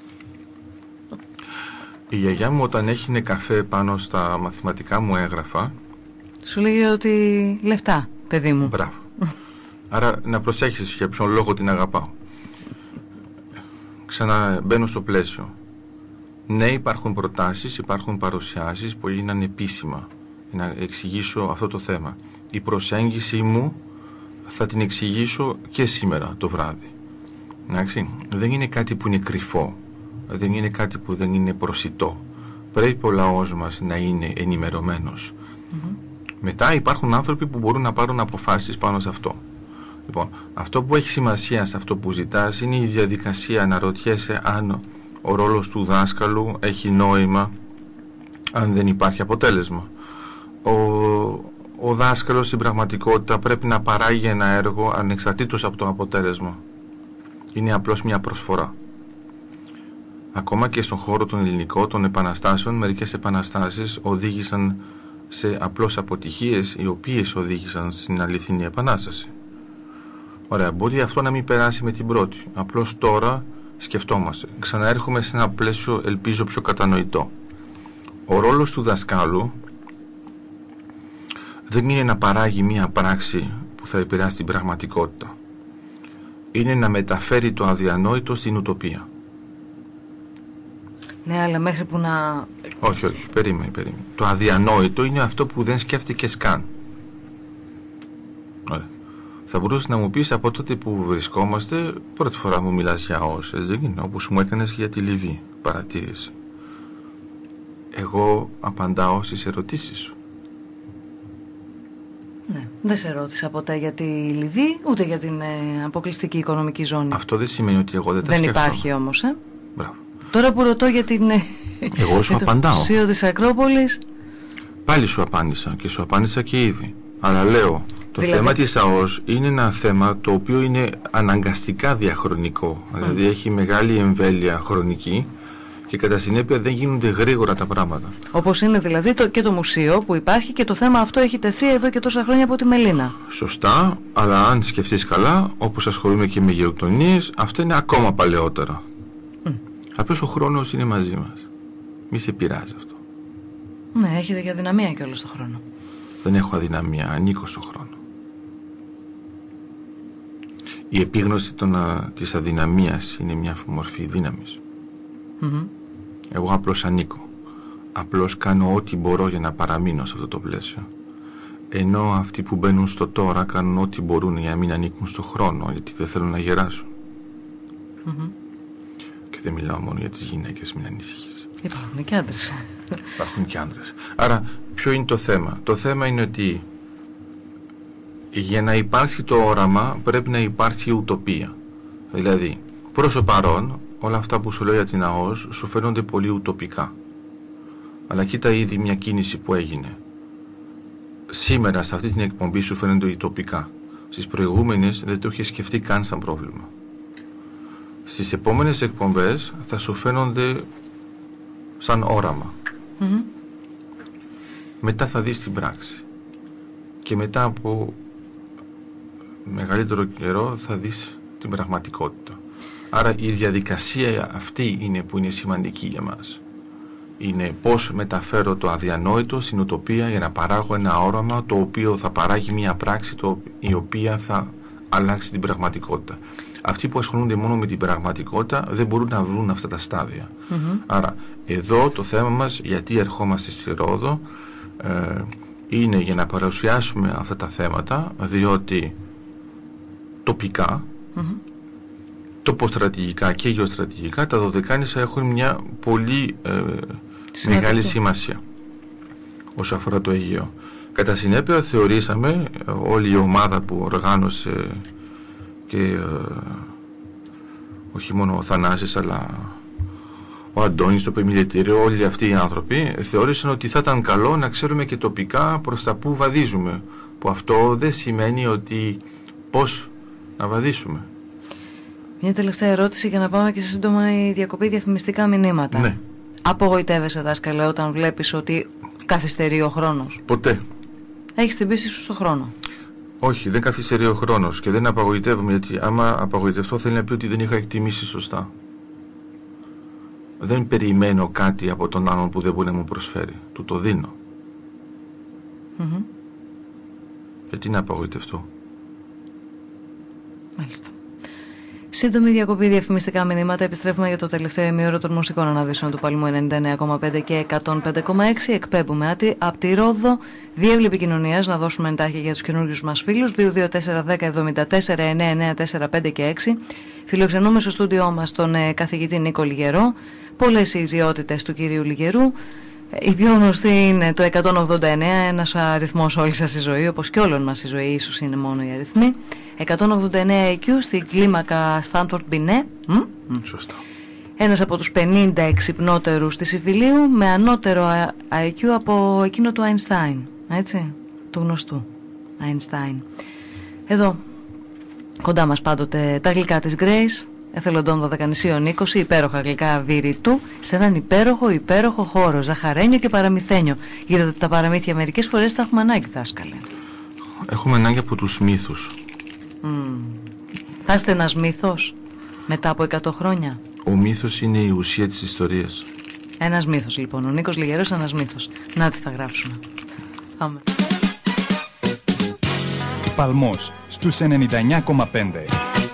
Η γιαγιά μου όταν έγινε καφέ πάνω στα μαθηματικά μου έγγραφα, σου λέγει ότι λεφτά, παιδί μου. Μπράβο. Άρα να προσέχεις για ποιον λόγο την αγαπάω. Ξαναμπαίνω στο πλαίσιο. Ναι, υπάρχουν προτάσεις, υπάρχουν παρουσιάσεις που έγιναν επίσημα για να εξηγήσω αυτό το θέμα. Η προσέγγιση μου θα την εξηγήσω και σήμερα το βράδυ. Εντάξει, δεν είναι κάτι που είναι κρυφό, δεν είναι κάτι που δεν είναι προσιτό. Πρέπει ο λαός μας να είναι ενημερωμένος. Μετά υπάρχουν άνθρωποι που μπορούν να πάρουν αποφάσεις πάνω σε αυτό. Λοιπόν, αυτό που έχει σημασία σε αυτό που ζητάς είναι η διαδικασία, να ρωτιέσαι αν ο ρόλος του δάσκαλου έχει νόημα αν δεν υπάρχει αποτέλεσμα. Ο δάσκαλος στην πραγματικότητα πρέπει να παράγει ένα έργο ανεξαρτήτως από το αποτέλεσμα. Είναι απλώς μια προσφορά. Ακόμα και στον χώρο των ελληνικών, των επαναστάσεων, μερικές επαναστάσεις οδήγησαν σε απλώς αποτυχίες, οι οποίες οδήγησαν στην αληθινή επανάσταση. Ωραία, μπορεί αυτό να μην περάσει με την πρώτη. Απλώς τώρα σκεφτόμαστε. Ξαναέρχομαι σε ένα πλαίσιο, ελπίζω, πιο κατανοητό. Ο ρόλος του δασκάλου δεν είναι να παράγει μία πράξη που θα επηρεάσει την πραγματικότητα. Είναι να μεταφέρει το αδιανόητο στην ουτοπία. Ναι, αλλά μέχρι που να... Όχι, περίμενε. Το αδιανόητο είναι αυτό που δεν σκέφτηκες καν. Ωραία. Θα μπορούσες να μου πεις από τότε που βρισκόμαστε, πρώτη φορά μου μιλάς για όσες, δεν είναι, όπως μου έκανες για τη Λιβύη, παρατήρηση. Εγώ απαντάω στις ερωτήσεις σου. Ναι, δεν σε ρώτησα ποτέ για τη Λιβύη, ούτε για την αποκλειστική οικονομική ζώνη. Αυτό δεν σημαίνει ότι εγώ δεν τα σκέφτομαι. Δεν υπάρχει όμως, Μπράβο. Τώρα που ρωτώ για την... Εγώ σου απαντάω. Το μουσείο της Ακρόπολης. Πάλι σου απάντησα και σου απάντησα και ήδη. Αλλά λέω Το θέμα της ΑΟΣ είναι ένα θέμα το οποίο είναι αναγκαστικά διαχρονικό. Δηλαδή έχει μεγάλη εμβέλεια χρονική και κατά συνέπεια δεν γίνονται γρήγορα τα πράγματα. Όπως είναι δηλαδή και το μουσείο που υπάρχει και το θέμα αυτό έχει τεθεί εδώ και τόσα χρόνια από τη Μελίνα. Σωστά, αλλά αν σκεφτείς καλά, όπως ασχολούμαι και με γεωκτονίες, αυτό είναι ακόμα παλαιότερα. Απλώς ο χρόνος είναι μαζί μας. Μη σε πειράζει αυτό. Ναι, έχετε και αδυναμία και όλο στον χρόνο. Δεν έχω αδυναμία, ανήκω στον χρόνο. Η επίγνωση της αδυναμίας είναι μια μορφή δύναμης. Εγώ απλώς ανήκω. Απλώς κάνω ό,τι μπορώ για να παραμείνω σε αυτό το πλαίσιο. Ενώ αυτοί που μπαίνουν στο τώρα κάνουν ό,τι μπορούν για να μην ανήκουν στο χρόνο, γιατί δεν θέλουν να γεράσουν. Και δεν μιλάω μόνο για τις γυναίκες, μην ανησυχείς. Υπάρχουν και άντρες. Υπάρχουν και άντρες. Άρα ποιο είναι το θέμα? Το θέμα είναι ότι για να υπάρξει το όραμα πρέπει να υπάρξει η ουτοπία. Δηλαδή προς το παρόν όλα αυτά που σου λέω για την ΑΟΣ σου φαίνονται πολύ ουτοπικά. Αλλά κοίτα ήδη μια κίνηση που έγινε. Σήμερα σε αυτή την εκπομπή σου φαίνονται ουτοπικά. Στις προηγούμενες δεν το είχε σκεφτεί καν σαν πρόβλημα. Στις επόμενες εκπομπές θα σου φαίνονται σαν όραμα. Μετά θα δεις την πράξη. Και μετά από μεγαλύτερο καιρό θα δεις την πραγματικότητα. Άρα η διαδικασία αυτή είναι που είναι σημαντική για μας. Είναι πώς μεταφέρω το αδιανόητο στην ουτοπία για να παράγω ένα όραμα το οποίο θα παράγει μια πράξη η οποία θα αλλάξει την πραγματικότητα. Αυτοί που ασχολούνται μόνο με την πραγματικότητα δεν μπορούν να βρουν αυτά τα στάδια. Άρα εδώ το θέμα μας, γιατί ερχόμαστε στη Ρόδο, είναι για να παρουσιάσουμε αυτά τα θέματα, διότι τοπικά, τοποστρατηγικά και γεωστρατηγικά τα Δωδεκάνησα έχουν μια πολύ μεγάλη σημασία όσο αφορά το Αιγαίο. Κατά συνέπεια θεωρήσαμε, όλη η ομάδα που οργάνωσε και όχι μόνο ο Θανάσης αλλά ο Αντώνης, το Πεμιλητήριο, όλοι αυτοί οι άνθρωποι θεώρησαν ότι θα ήταν καλό να ξέρουμε και τοπικά προς τα που βαδίζουμε, που αυτό δεν σημαίνει ότι πώς να βαδίσουμε. Μια τελευταία ερώτηση για να πάμε και σε σύντομα η διακοπή διαφημιστικά μηνύματα. Ναι. Απογοητεύεσαι, δάσκαλε, όταν βλέπεις ότι καθυστερεί ο χρόνος? Ποτέ. Έχεις την πίστη σου στον χρόνο? Όχι, δεν καθυστερεί ο χρόνος και δεν απαγοητεύομαι, γιατί άμα απαγοητευτώ θέλει να πει ότι δεν είχα εκτιμήσει σωστά. Δεν περιμένω κάτι από τον άλλον που δεν μπορεί να μου προσφέρει. Του το δίνω. Γιατί να απαγοητευτώ? Μάλιστα. Σύντομη διακοπή διαφημιστικά μηνύματα. Επιστρέφουμε για το τελευταίο ημίωρο των μουσικών αναδύσεων του Παλμού 99,5 και 105,6. Εκπέμπουμε από τη Ρόδο. Διεύλη επικοινωνίας να δώσουμε εντάχει για τους καινούριους μας φίλους. 224-10-74-99-45 και 6. Φιλοξενούμε στο στούντιό μας τον καθηγητή Νίκο Λιγερό. Πολλές οι ιδιότητες του κυρίου Λιγερού. Η πιο γνωστή είναι το 189, ένας αριθμός όλη σας η ζωή, όπως και όλων μας η ζωή, ίσως είναι μόνο οι αριθμοί. 189 IQ στην κλίμακα Stanford Binet. Σωστά. Ένας από τους 50 εξυπνότερους της Ιφιλίου, με ανώτερο IQ από εκείνο του Einstein, έτσι, του γνωστού Einstein. Εδώ, κοντά μας πάντοτε τα γλυκά της Grace, εθελοντών Δωδεκανησίων 20, υπέροχα γλυκά Βηρητού, σε έναν υπέροχο χώρο, ζαχαρένιο και παραμυθένιο. Γιατί τα παραμύθια μερικές φορές τα έχουμε ανάγκη, δάσκαλε. Έχουμε ανάγκη από τους μύθους. Θα είστε ένας μύθος μετά από 100 χρόνια? Ο μύθος είναι η ουσία της ιστορίας. Ένας μύθος λοιπόν, ο Νίκος Λιγερός ένας μύθος. Να τι θα γράψουμε. Πάμε. Παλμός στους 99,5.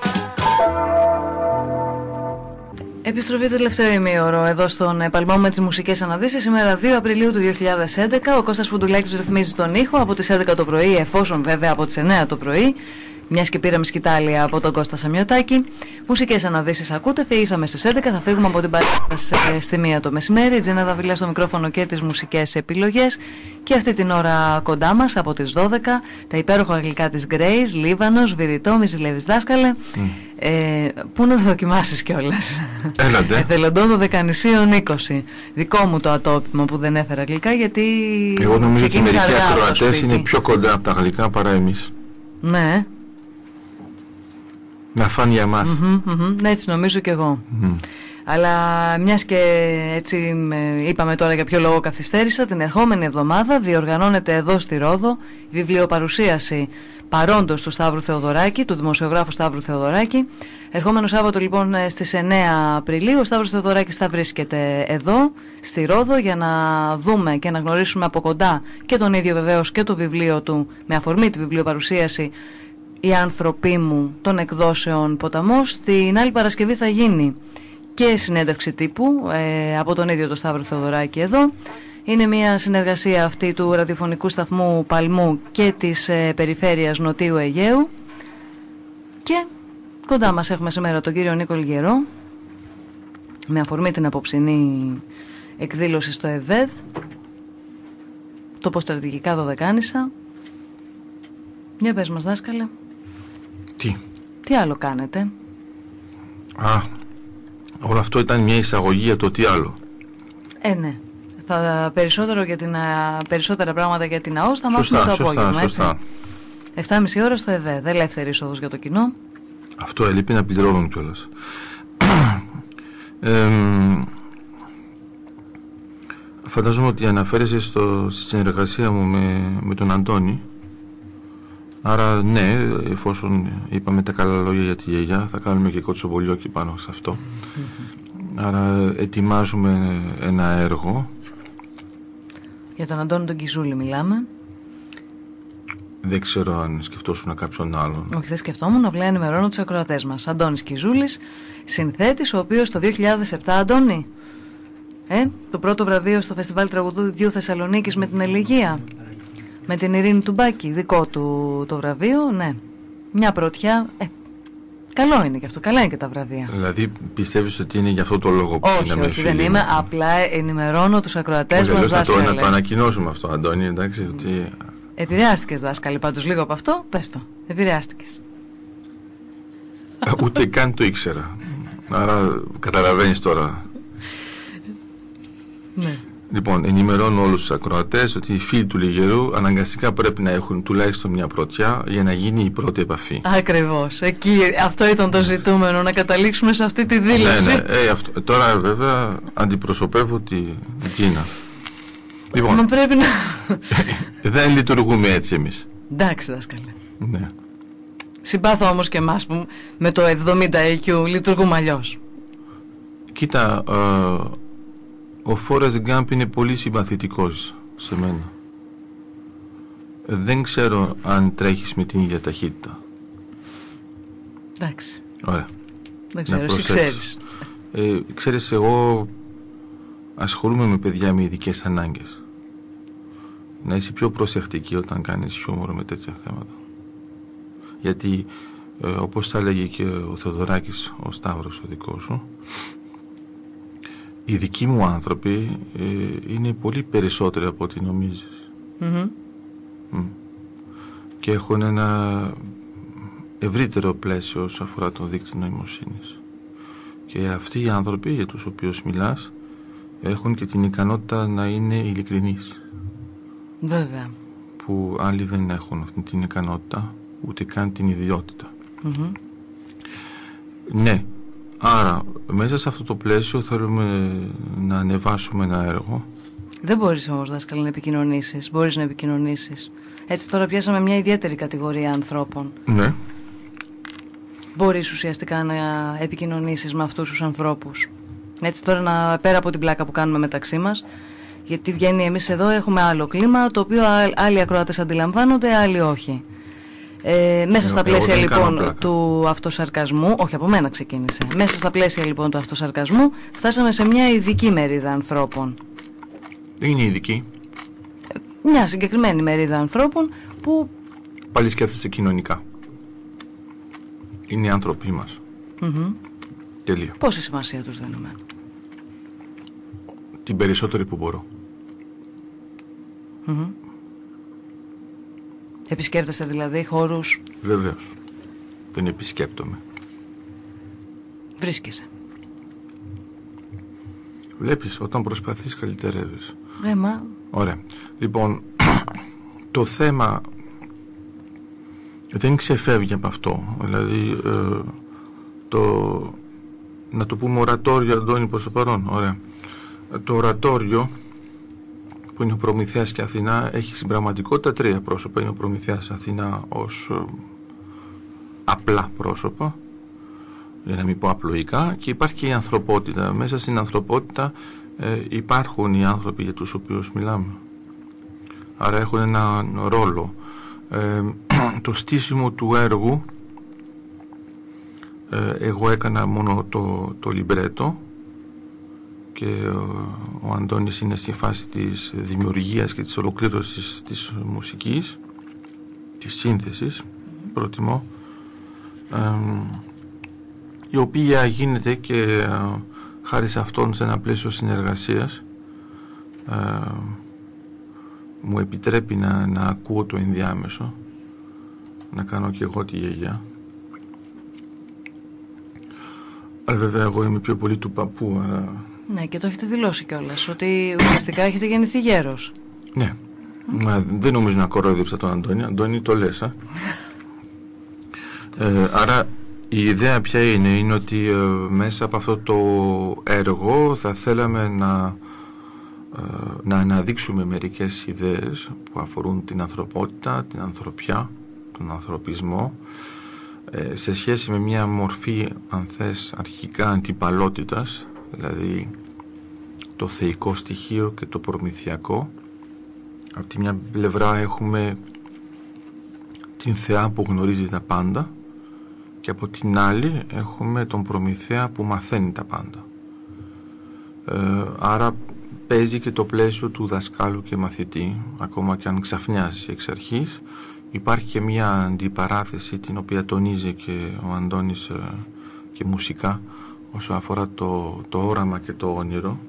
Επιστροφή τελευταίο ημίωρο εδώ στον Παλμό με τις μουσικές αναδύσεις. Σήμερα 2 Απριλίου του 2011. Ο Κώστας Φουντουλάκης ρυθμίζει τον ήχο από τις 11 το πρωί, εφόσον βέβαια από τις 9 το πρωί. Μιας και πήραμε σκητάλια από τον Κώστα Σαμιωτάκη. Μουσικές αναδύσεις ακούτε. Ήρθαμε στις 11. Θα φύγουμε από την παράσταση στη 1 το μεσημέρι. Τζένα Δαβιλά στο μικρόφωνο και τις μουσικές επιλογές. Και αυτή την ώρα κοντά μας από τις 12 τα υπέροχα γλυκά της Grace, Λίβανος, Βηρητό, μη ζηλεύεις δάσκαλε. Πού να το δοκιμάσεις κιόλας? Έλατε. Εθελοντών Δωδεκανησίων 20. Δικό μου το ατόπιμο που δεν έφερα γλυκά, γιατί εγώ νομίζω ότι μερικοί ακροατές είναι πιο κοντά από τα γλυκά παρά εμείς. Ναι. Να φάνε για μας. Ναι, έτσι νομίζω κι εγώ. Αλλά μιας και έτσι είπαμε τώρα για ποιο λόγο καθυστέρησα, την ερχόμενη εβδομάδα διοργανώνεται εδώ στη Ρόδο βιβλιοπαρουσίαση παρόντος του Σταύρου Θεοδωράκη, του δημοσιογράφου Σταύρου Θεοδωράκη. Ερχόμενο Σάββατο λοιπόν στις 9 Απριλίου ο Σταύρος Θεοδωράκης θα βρίσκεται εδώ στη Ρόδο για να δούμε και να γνωρίσουμε από κοντά και τον ίδιο βεβαίως και το βιβλίο του με αφορμή τη βιβλιοπαρουσίαση «Οι άνθρωποι μου» των εκδόσεων Ποταμός. Την άλλη Παρασκευή θα γίνει και συνέντευξη τύπου από τον ίδιο τον Σταύρο Θεοδωράκη εδώ. Είναι μια συνεργασία αυτή του ραδιοφωνικού σταθμού Παλμού και της περιφέρειας Νοτίου Αιγαίου. Και κοντά μας έχουμε σήμερα τον κύριο Νίκο Λιγερό με αφορμή την απόψινή εκδήλωση στο ΕΒΕΔ, τοποστρατηγικά Δωδεκάνησα. Για πες μας, δάσκαλε. Τι άλλο κάνετε? Όλο αυτό ήταν μια εισαγωγή για το τι άλλο. Ναι. Περισσότερα πράγματα για την ΑΟΣ θα μάθουμε το απόγευμα. Σωστά. 7.30 ώρα στο ΕΒΕΔ. Ελεύθερη είσοδος για το κοινό. Αυτό ελείπει να πληρώνουν κιόλας. Φαντάζομαι ότι αναφέρεσαι στη συνεργασία μου με τον Αντώνη. Άρα ναι, εφόσον είπαμε τα καλά λόγια για τη γιαγιά, θα κάνουμε και κοτσομπολιόκι πάνω σε αυτό. Άρα ετοιμάζουμε ένα έργο. Για τον Αντώνη τον Κιζούλη μιλάμε. Δεν ξέρω αν σκεφτόσουν κάποιον άλλον. Όχι, δεν σκεφτόμουν, απλά ενημερώνω τους ακροατές μας. Αντώνης Κιζούλης, συνθέτης, ο οποίος το 2007, Αντώνη, το πρώτο βραβείο στο Φεστιβάλ Τραγουδιού Θεσσαλονίκης με την Ελιγία, με την Ειρήνη Τουμπάκη, δικό του το βραβείο, ναι. Μια πρωτιά, καλό είναι και αυτό, καλά είναι και τα βραβεία. Δηλαδή πιστεύεις ότι είναι για αυτό το λόγο που είναι με Όχι, δεν είμαι, απλά ενημερώνω τους ακροατές μας, δάσκαλε. Να το ανακοινώσουμε αυτό, Αντώνη, εντάξει, ότι... Επηρεάστηκες, δάσκαλε, πάντως λίγο από αυτό, πες το, επηρεάστηκες. Ούτε καν το ήξερα, άρα καταλαβαίνεις τώρα. Ναι. Λοιπόν, ενημερώνω όλους τους ακροατές ότι οι φίλοι του Λιγερού αναγκαστικά πρέπει να έχουν τουλάχιστον μια πρωτιά για να γίνει η πρώτη επαφή. Ακριβώς, εκεί, αυτό ήταν το ζητούμενο, να καταλήξουμε σε αυτή τη δήλωση. Ναι, τώρα βέβαια αντιπροσωπεύω τη Τζίνα. Λοιπόν, μα πρέπει να... δεν λειτουργούμε έτσι εμείς. Εντάξει, δάσκαλε. Ναι. Συμπάθω όμως και εμάς που με το 70 IQ λειτουργούμε αλλιώς. Κοίτα, ο Φόρεστ Γκάμπ είναι πολύ συμπαθητικός σε μένα. Δεν ξέρω αν τρέχεις με την ίδια ταχύτητα. Εντάξει. Ωραία. Δεν ξέρω, εσύ ξέρεις. Ξέρεις, εγώ ασχολούμαι με παιδιά με ειδικές ανάγκες. Να είσαι πιο προσεκτική όταν κάνεις χιούμορ με τέτοια θέματα. Γιατί, όπως θα έλεγε και ο Θεοδωράκης, ο Σταύρος ο δικός σου, οι δικοί μου άνθρωποι είναι πολύ περισσότεροι από ό,τι νομίζεις. Και έχουν ένα ευρύτερο πλαίσιο όσον αφορά το δίκτυο νοημοσύνης. Και αυτοί οι άνθρωποι για τους οποίους μιλάς έχουν και την ικανότητα να είναι ειλικρινείς. Βέβαια. Που άλλοι δεν έχουν αυτή την ικανότητα, ούτε καν την ιδιότητα. Ναι. Άρα, μέσα σε αυτό το πλαίσιο θέλουμε να ανεβάσουμε ένα έργο. Δεν μπορείς όμως, δάσκαλε, να επικοινωνήσεις. Μπορείς να επικοινωνήσεις. Έτσι τώρα πιάσαμε μια ιδιαίτερη κατηγορία ανθρώπων. Ναι. Μπορείς ουσιαστικά να επικοινωνήσεις με αυτούς τους ανθρώπους. Έτσι τώρα, πέρα από την πλάκα που κάνουμε μεταξύ μας, γιατί βγαίνει, εμείς εδώ έχουμε άλλο κλίμα, το οποίο άλλοι ακροάτες αντιλαμβάνονται, άλλοι όχι. Μέσα στα πλαίσια λοιπόν του αυτοσαρκασμού, όχι από μένα ξεκίνησε, μέσα στα πλαίσια λοιπόν του αυτοσαρκασμού φτάσαμε σε μια ειδική μερίδα ανθρώπων. Δεν είναι ειδική. Μια συγκεκριμένη μερίδα ανθρώπων που... Πάλι σκέφτεσαι κοινωνικά. Είναι οι άνθρωποι μας. Τελεία. Πόση σημασία τους δίνουμε? Την περισσότερη που μπορώ. Επισκέπτεσαι δηλαδή χώρους? Βεβαίως. Δεν επισκέπτομαι. Βρίσκεσαι. Βλέπεις, όταν προσπαθείς καλυτερεύεις. Μα... Ωραία. Λοιπόν, το θέμα δεν ξεφεύγει από αυτό. Δηλαδή να το πούμε ορατόριο, Αντώνη, προς το παρόν. Ωραία. Το ορατόριο, που είναι ο Προμηθέας και Αθηνά, έχει στην πραγματικότητα τρία πρόσωπα. Είναι ο Προμηθέας Αθηνά ως απλά πρόσωπα, για να μην πω απλοϊκά, και υπάρχει και η ανθρωπότητα. Μέσα στην ανθρωπότητα υπάρχουν οι άνθρωποι για τους οποίους μιλάμε. Άρα έχουν έναν ρόλο. Το στήσιμο του έργου, εγώ έκανα μόνο το λιμπρέτο και ο Αντώνης είναι στη φάση της δημιουργίας και της ολοκλήρωσης της μουσικής, της σύνθεσης, προτιμώ, η οποία γίνεται και χάρη σε αυτόν, σε ένα πλαίσιο συνεργασίας, μου επιτρέπει να ακούω το ενδιάμεσο, να κάνω και εγώ τη γιαγιά. Αλλά βέβαια εγώ είμαι πιο πολύ του παππού. Αλλά... Ναι, και το έχετε δηλώσει κιόλας, ότι ουσιαστικά έχετε γεννηθεί γέρος. Ναι, μα δεν νομίζω να κορόιδεψα τον Αντώνη. Αντώνη, το λες, άρα η ιδέα ποια είναι ότι μέσα από αυτό το έργο θα θέλαμε να αναδείξουμε μερικές ιδέες που αφορούν την ανθρωπότητα, την ανθρωπιά, τον ανθρωπισμό, σε σχέση με μια μορφή, αν θες, αρχικά αντιπαλότητας, δηλαδή το θεϊκό στοιχείο και το προμηθειακό. Από τη μια πλευρά έχουμε την θεά που γνωρίζει τα πάντα και από την άλλη έχουμε τον Προμηθέα που μαθαίνει τα πάντα. Άρα παίζει και το πλαίσιο του δασκάλου και μαθητή, ακόμα και αν ξαφνιάσει εξ αρχής. Υπάρχει και μια αντιπαράθεση, την οποία τονίζει και ο Αντώνης και μουσικά, όσο αφορά το όραμα και το όνειρο.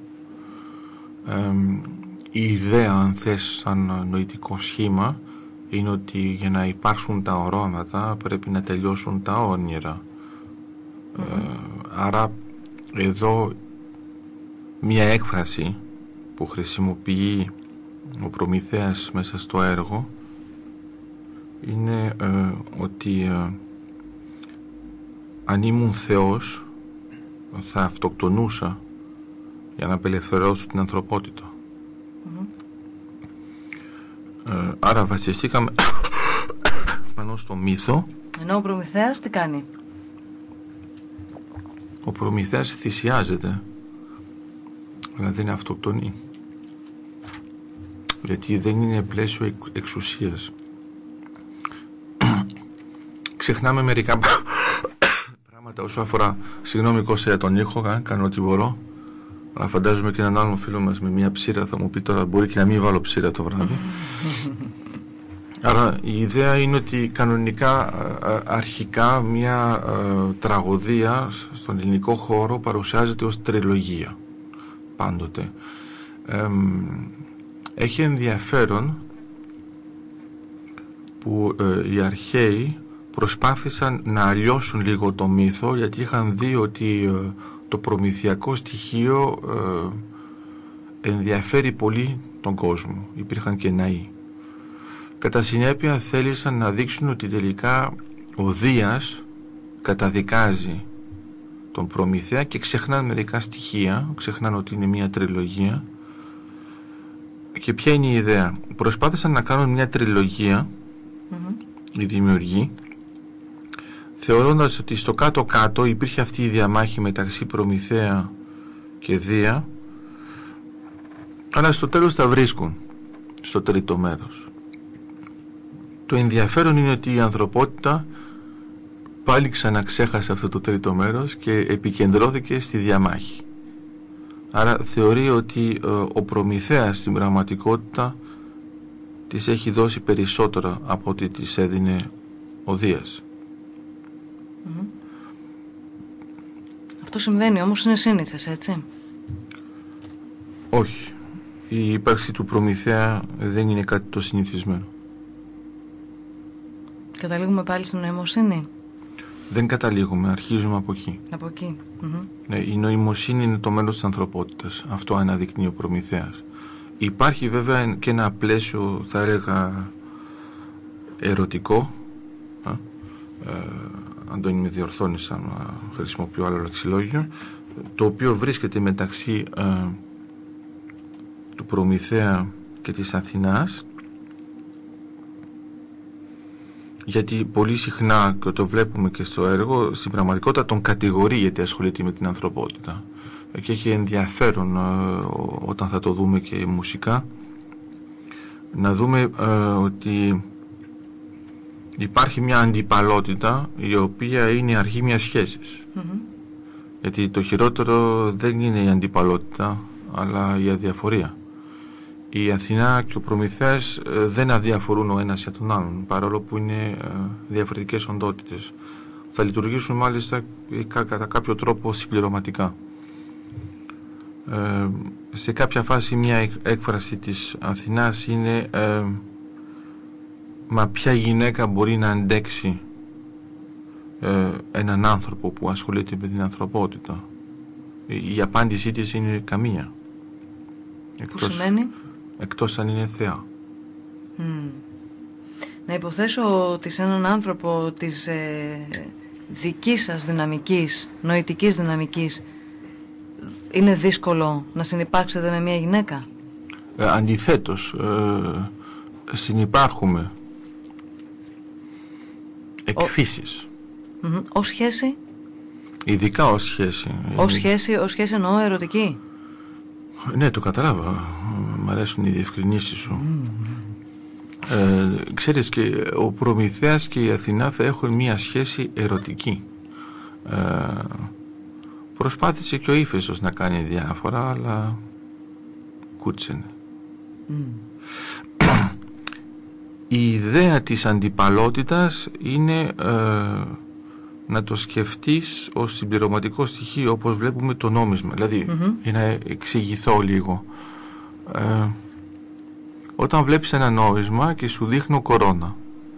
Η ιδέα, αν θες, σαν νοητικό σχήμα, είναι ότι για να υπάρξουν τα οράματα πρέπει να τελειώσουν τα όνειρα. Άρα εδώ μια έκφραση που χρησιμοποιεί ο Προμηθέας μέσα στο έργο είναι ότι αν ήμουν Θεός θα αυτοκτονούσα για να απελευθερώσω την ανθρωπότητα. Άρα βασιστήκαμε πάνω στο μύθο. Ενώ ο Προμηθέας τι κάνει? Ο Προμηθέας θυσιάζεται, αλλά δεν αυτοκτονεί, γιατί δεν είναι πλαίσιο εξουσίας. Ξεχνάμε μερικά πράγματα όσο αφορά, συγγνώμη Κώστα για τον ήχο, κάνω ό,τι μπορώ, αλλά φαντάζομαι και έναν άλλον φίλο μας με μια ψήρα θα μου πει τώρα μπορεί και να μην βάλω ψήρα το βράδυ. Άρα η ιδέα είναι ότι κανονικά αρχικά μια τραγωδία στον ελληνικό χώρο παρουσιάζεται ως τριλογία πάντοτε. Έχει ενδιαφέρον που οι αρχαίοι προσπάθησαν να αλλοιώσουν λίγο το μύθο, γιατί είχαν δει ότι το προμηθειακό στοιχείο ενδιαφέρει πολύ τον κόσμο. Υπήρχαν και ναοί. Κατά συνέπεια θέλησαν να δείξουν ότι τελικά ο Δίας καταδικάζει τον Προμηθέα και ξεχνάνε μερικά στοιχεία, ξεχνάνε ότι είναι μια τριλογία. Και ποια είναι η ιδέα? Προσπάθησαν να κάνουν μια τριλογία οι δημιουργοί, θεωρώντας ότι στο κάτω-κάτω υπήρχε αυτή η διαμάχη μεταξύ Προμηθέα και Δία, αλλά στο τέλος τα βρίσκουν στο τρίτο μέρος. Το ενδιαφέρον είναι ότι η ανθρωπότητα πάλι ξαναξέχασε αυτό το τρίτο μέρος και επικεντρώθηκε στη διαμάχη. Άρα θεωρεί ότι ο Προμηθέας στην πραγματικότητα της έχει δώσει περισσότερα από ό,τι της έδινε ο Δίας. Αυτό συμβαίνει όμως, είναι σύνηθες, έτσι? Όχι. Η ύπαρξη του Προμηθέα δεν είναι κάτι το συνηθισμένο. Καταλήγουμε πάλι στην νοημοσύνη? Δεν καταλήγουμε, αρχίζουμε από εκεί. Από εκεί. Ναι, η νοημοσύνη είναι το μέλος της ανθρωπότητας. Αυτό αναδεικνύει ο Προμηθέας. Υπάρχει βέβαια και ένα πλαίσιο, θα έλεγα, ερωτικό, Αντώνη με διορθώνεις αν χρησιμοποιώ άλλο λεξιλόγιο, το οποίο βρίσκεται μεταξύ του Προμηθέα και της Αθηνάς, γιατί πολύ συχνά, και το βλέπουμε και στο έργο, στην πραγματικότητα τον κατηγορεί γιατί ασχολείται με την ανθρωπότητα, και έχει ενδιαφέρον όταν θα το δούμε και μουσικά να δούμε ότι υπάρχει μια αντιπαλότητα η οποία είναι η αρχή μιας σχέσης. Γιατί το χειρότερο δεν είναι η αντιπαλότητα αλλά η αδιαφορία. Η Αθηνά και ο Προμηθέας δεν αδιαφορούν ο ένας για τον άλλον, παρόλο που είναι διαφορετικές οντότητες. Θα λειτουργήσουν μάλιστα κατά κάποιο τρόπο συμπληρωματικά. Σε κάποια φάση μια έκφραση της Αθηνάς είναι μα ποια γυναίκα μπορεί να αντέξει έναν άνθρωπο που ασχολείται με την ανθρωπότητα? Η απάντησή της είναι καμία. Που σημαίνει? Εκτός αν είναι θεά. Να υποθέσω ότι σε έναν άνθρωπο της δικής σας δυναμικής, νοητικής δυναμικής, είναι δύσκολο να συνυπάρξετε με μια γυναίκα? Αντιθέτως, συνυπάρχουμε εκφύσεις. Ως σχέση? Ειδικά ως σχέση. Ως σχέση εννοώ ερωτική. Ναι, το κατάλαβα. Μ' αρέσουν οι διευκρινήσεις σου. Ξέρεις, και ο Προμηθέας και η Αθηνά θα έχουν μια σχέση ερωτική. Προσπάθησε και ο Ήφαιστος να κάνει διάφορα, αλλά κούτσενε. Η ιδέα της αντιπαλότητας είναι να το σκεφτείς ως συμπληρωματικό στοιχείο, όπως βλέπουμε το νόμισμα. Δηλαδή, για να εξηγηθώ λίγο, όταν βλέπεις ένα νόμισμα και σου δείχνω κορώνα,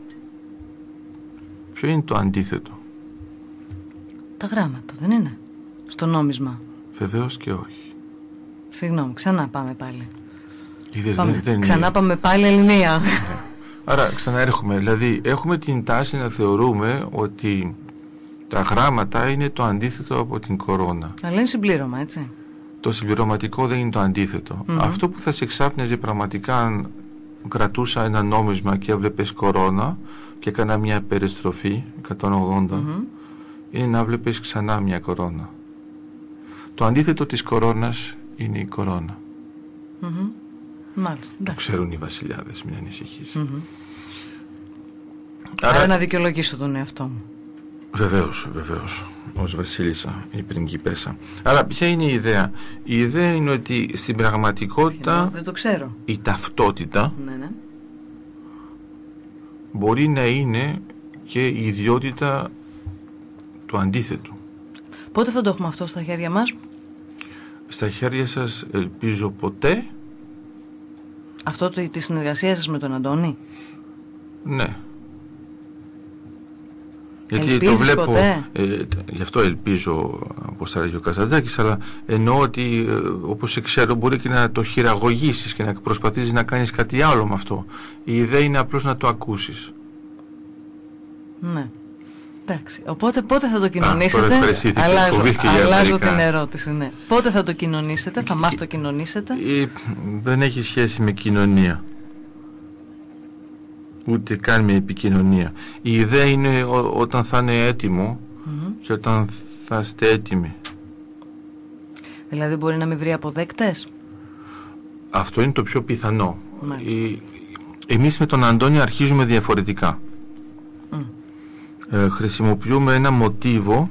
ποιο είναι το αντίθετο? Τα γράμματα, δεν είναι? Στο νόμισμα. Βεβαίως και όχι. Συγγνώμη, ξανά πάμε πάλι. Ξανά πάμε πάλι Ελληνία. Άρα ξαναέρχομαι. Δηλαδή έχουμε την τάση να θεωρούμε ότι τα γράμματα είναι το αντίθετο από την κορώνα. Αλλά είναι συμπλήρωμα, έτσι. Το συμπληρωματικό δεν είναι το αντίθετο. Αυτό που θα σε εξάπνιζε πραγματικά αν κρατούσα ένα νόμισμα και έβλεπες κορώνα και έκανα μια περιστροφή 180, είναι να βλέπεις ξανά μια κορώνα. Το αντίθετο της κορώνας είναι η κορώνα. Μάλιστα. Το ξέρουν οι βασιλιάδες, μην ανησυχείς. Άρα να δικαιολογήσω τον εαυτό μου. Βεβαίως, ως βασίλισσα ή πριγκιπέσα. Άρα ποια είναι η ιδέα? Η ιδέα είναι ότι στην πραγματικότητα δεν το ξέρω. η ταυτότητα ναι. μπορεί να είναι και η ιδιότητα του αντίθετου. Πότε θα το έχουμε αυτό στα χέρια μας? Στα χέρια σας ελπίζω ποτέ. Αυτό τη συνεργασία σας με τον Αντώνη? Ναι. Γιατί ελπίζεις το βλέπω, γι' αυτό ελπίζω, όπως θα λέγει ο Καζαντζάκης, αλλά εννοώ ότι όπως σε ξέρω μπορεί και να το χειραγωγήσεις και να προσπαθήσεις να κάνεις κάτι άλλο με αυτό. Η ιδέα είναι απλώς να το ακούσεις. Ναι. Εντάξει. Οπότε πότε θα το κοινωνήσετε? Αλλάζω την ερώτηση. Ναι. Πότε θα το κοινωνήσετε? Θα μας το κοινωνήσετε? Δεν έχει σχέση με κοινωνία. Ούτε καν με επικοινωνία. Η ιδέα είναι όταν θα είναι έτοιμο και όταν θα είστε έτοιμοι. Δηλαδή μπορεί να μην βρει αποδέκτες? Αυτό είναι το πιο πιθανό. Εμείς με τον Αντώνη αρχίζουμε διαφορετικά. Χρησιμοποιούμε ένα μοτίβο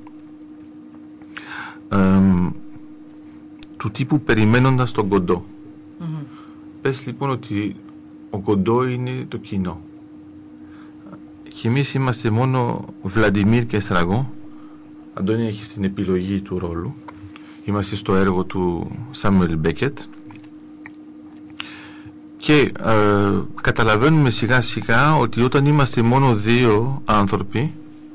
του τύπου περιμένοντας τον κοντό. Πες λοιπόν ότι ο κοντό είναι το κοινό και εμείς είμαστε μόνο Βλαντιμίρ και Στραγό. Αντώνη έχει την επιλογή του ρόλου. Είμαστε στο έργο του Σάμουελ Μπέκετ και καταλαβαίνουμε σιγά σιγά ότι όταν είμαστε μόνο δύο άνθρωποι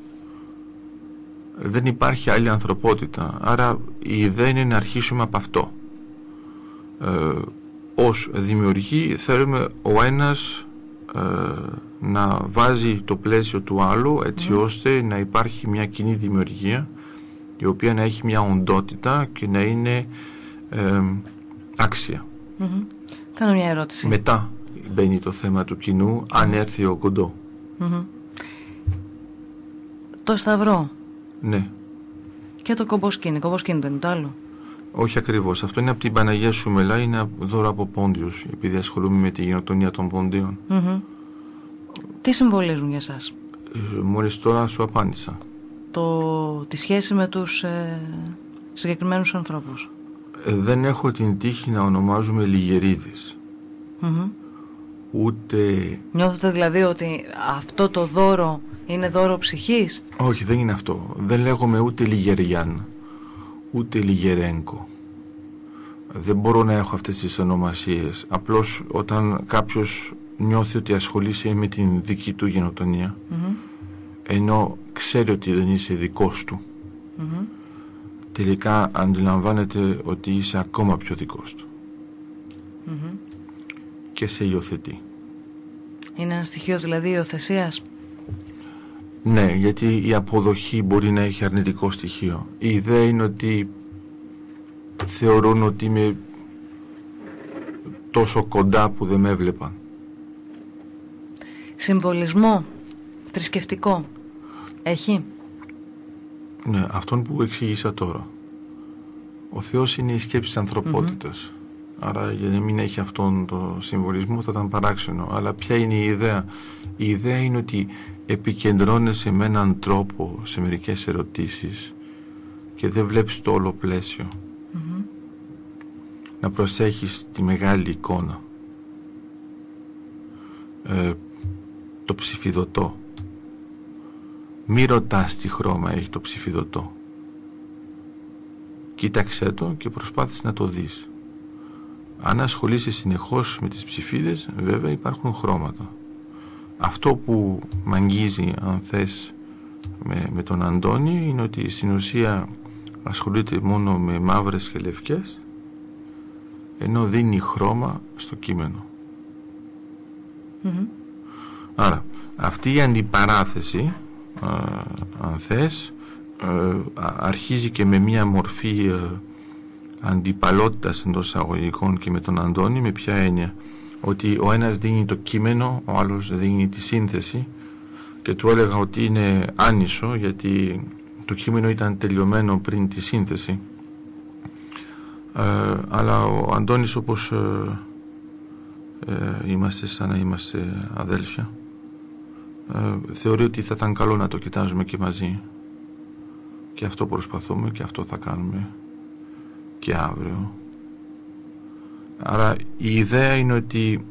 δεν υπάρχει άλλη ανθρωπότητα. Άρα η ιδέα είναι να αρχίσουμε από αυτό. Ως δημιουργοί θέλουμε ο ένας να βάζει το πλαίσιο του άλλου έτσι ώστε να υπάρχει μια κοινή δημιουργία η οποία να έχει μια οντότητα και να είναι άξια. Κάνω μια ερώτηση. Μετά μπαίνει το θέμα του κοινού, αν έρθει ο κοντό. Το σταυρό. Ναι. Και το κομποσκίνη. Κομποσκίνη δεν είναι το άλλο? Όχι ακριβώς. Αυτό είναι από την Παναγία Σουμελά, είναι δώρο από Πόντιους, επειδή ασχολούμαι με τη γενοκτονία των Ποντίων. Τι συμβολίζουν για σας? Μόλις τώρα σου απάντησα. Τη σχέση με τους συγκεκριμένους ανθρώπους. Δεν έχω την τύχη να ονομάζουμε λιγερίδες. Ούτε... Νιώθετε δηλαδή ότι αυτό το δώρο είναι δώρο ψυχής? Όχι, δεν είναι αυτό. Δεν λέγομαι ούτε Λιγεριάν, ούτε Λιγερένκο. Δεν μπορώ να έχω αυτές τις ονομασίες. Απλώς όταν κάποιος νιώθει ότι ασχολείσαι με την δική του γενοκτονία, ενώ ξέρει ότι δεν είσαι δικός του, τελικά αντιλαμβάνεται ότι είσαι ακόμα πιο δικός του και σε υιοθετεί. Είναι ένα στοιχείο δηλαδή υιοθεσίας? Ναι, γιατί η αποδοχή μπορεί να έχει αρνητικό στοιχείο. Η ιδέα είναι ότι θεωρούν ότι είμαι τόσο κοντά που δεν με έβλεπαν. Συμβολισμό θρησκευτικό έχει? Ναι, αυτόν που εξήγησα τώρα. Ο Θεός είναι η σκέψη της ανθρωπότητας. Άρα για να μην έχει αυτόν το συμβολισμό θα ήταν παράξενο. Αλλά ποια είναι η ιδέα? Η ιδέα είναι ότι επικεντρώνεσαι με έναν τρόπο σε μερικές ερωτήσεις και δεν βλέπεις το όλο πλαίσιο. Να προσέχεις τη μεγάλη εικόνα, το ψηφιδωτό. Μη ρωτάς τι χρώμα έχει το ψηφιδωτό. Κοίταξέ το και προσπάθησε να το δεις. Αν ασχολείσαι συνεχώς με τις ψηφίδες, βέβαια υπάρχουν χρώματα. Αυτό που μ' αγγίζει, αν θες, με τον Αντώνη, είναι ότι στην ουσία ασχολείται μόνο με μαύρες και λευκές, ενώ δίνει χρώμα στο κείμενο. Άρα αυτή η αντιπαράθεση, αν θες, αρχίζει και με μια μορφή αντιπαλότητας εντός εισαγωγικών και με τον Αντώνη. Με ποια έννοια? Ότι ο ένας δίνει το κείμενο, ο άλλος δίνει τη σύνθεση, και του έλεγα ότι είναι άνισο γιατί το κείμενο ήταν τελειωμένο πριν τη σύνθεση, αλλά ο Αντώνης, όπως είμαστε σαν να είμαστε αδέλφια, θεωρεί ότι θα ήταν καλό να το κοιτάζουμε και μαζί, και αυτό προσπαθούμε και αυτό θα κάνουμε και αύριο. Άρα η ιδέα είναι ότι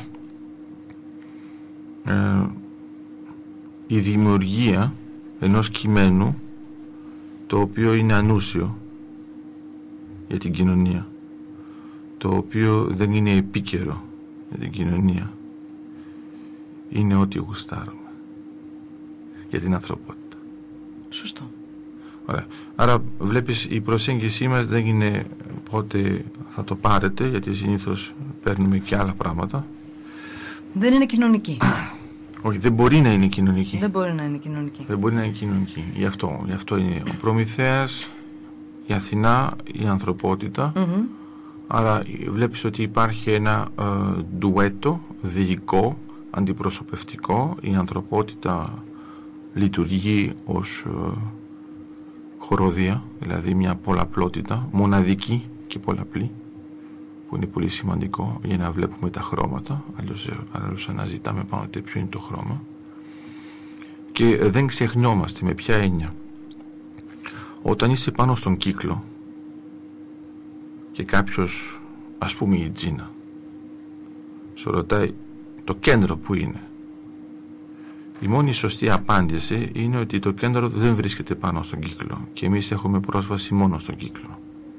η δημιουργία ενός κειμένου, το οποίο είναι ανούσιο για την κοινωνία, το οποίο δεν είναι επίκαιρο για την κοινωνία, είναι ό,τι γουστάρουμε για την ανθρωπότητα. Σωστό. Ωραία. Άρα βλέπεις, η προσέγγιση μας δεν είναι πότε θα το πάρετε, γιατί συνήθως παίρνουμε και άλλα πράγματα. Δεν είναι κοινωνική. Όχι, δεν μπορεί να είναι κοινωνική. Δεν μπορεί να είναι κοινωνική. Δεν μπορεί να είναι κοινωνική. Γι' αυτό είναι ο Προμηθέας, η Αθηνά, η ανθρωπότητα. Άρα βλέπεις ότι υπάρχει ένα ντουέτο διοικό, αντιπροσωπευτικό. Η ανθρωπότητα λειτουργεί ως χοροδία, δηλαδή μια πολλαπλότητα, μοναδική και πολλαπλή, που είναι πολύ σημαντικό για να βλέπουμε τα χρώματα, αλλιώς αναζητάμε πάνω ποιο είναι το χρώμα. Και δεν ξεχνιόμαστε. Με ποια έννοια? Όταν είσαι πάνω στον κύκλο και κάποιος, ας πούμε η Τζίνα, σου ρωτάει το κέντρο που είναι, η μόνη σωστή απάντηση είναι ότι το κέντρο δεν βρίσκεται πάνω στον κύκλο και εμείς έχουμε πρόσβαση μόνο στον κύκλο.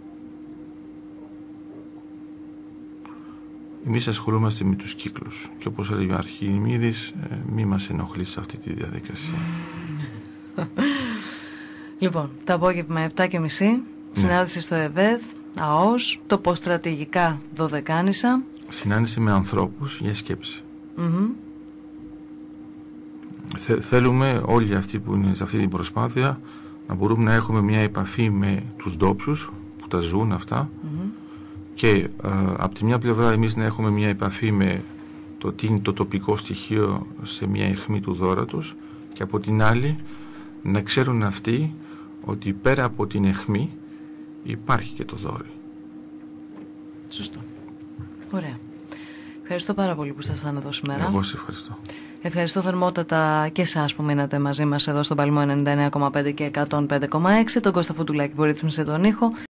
Εμείς ασχολούμαστε με τους κύκλους και, όπως έλεγε ο Αρχιμίδης, μη μας ενοχλείς σε αυτή τη διαδικασία. Λοιπόν, το απόγευμα 7:30, συνάντηση στο ΕΒΕΔ, ΑΟΣ, τοποστρατηγικά Δωδεκάνησα. Συνάντηση με ανθρώπους για σκέψη. θέλουμε όλοι αυτοί που είναι σε αυτή την προσπάθεια να μπορούμε να έχουμε μια επαφή με τους ντόπιους που τα ζουν αυτά και από τη μια πλευρά εμείς να έχουμε μια επαφή με το τι είναι το τοπικό στοιχείο σε μια αιχμή του δώρατος και από την άλλη να ξέρουν αυτοί ότι πέρα από την αιχμή υπάρχει και το δώρη. Σωστό. Ωραία. Ευχαριστώ πάρα πολύ που ήσασταν εδώ σήμερα. Εγώ σε ευχαριστώ. Ευχαριστώ θερμότατα και εσάς που μείνατε μαζί μας εδώ στον Παλμό 99,5 και 105,6. Τον Κώστα Φωτουλάκη που ρύθμισε τον ήχο.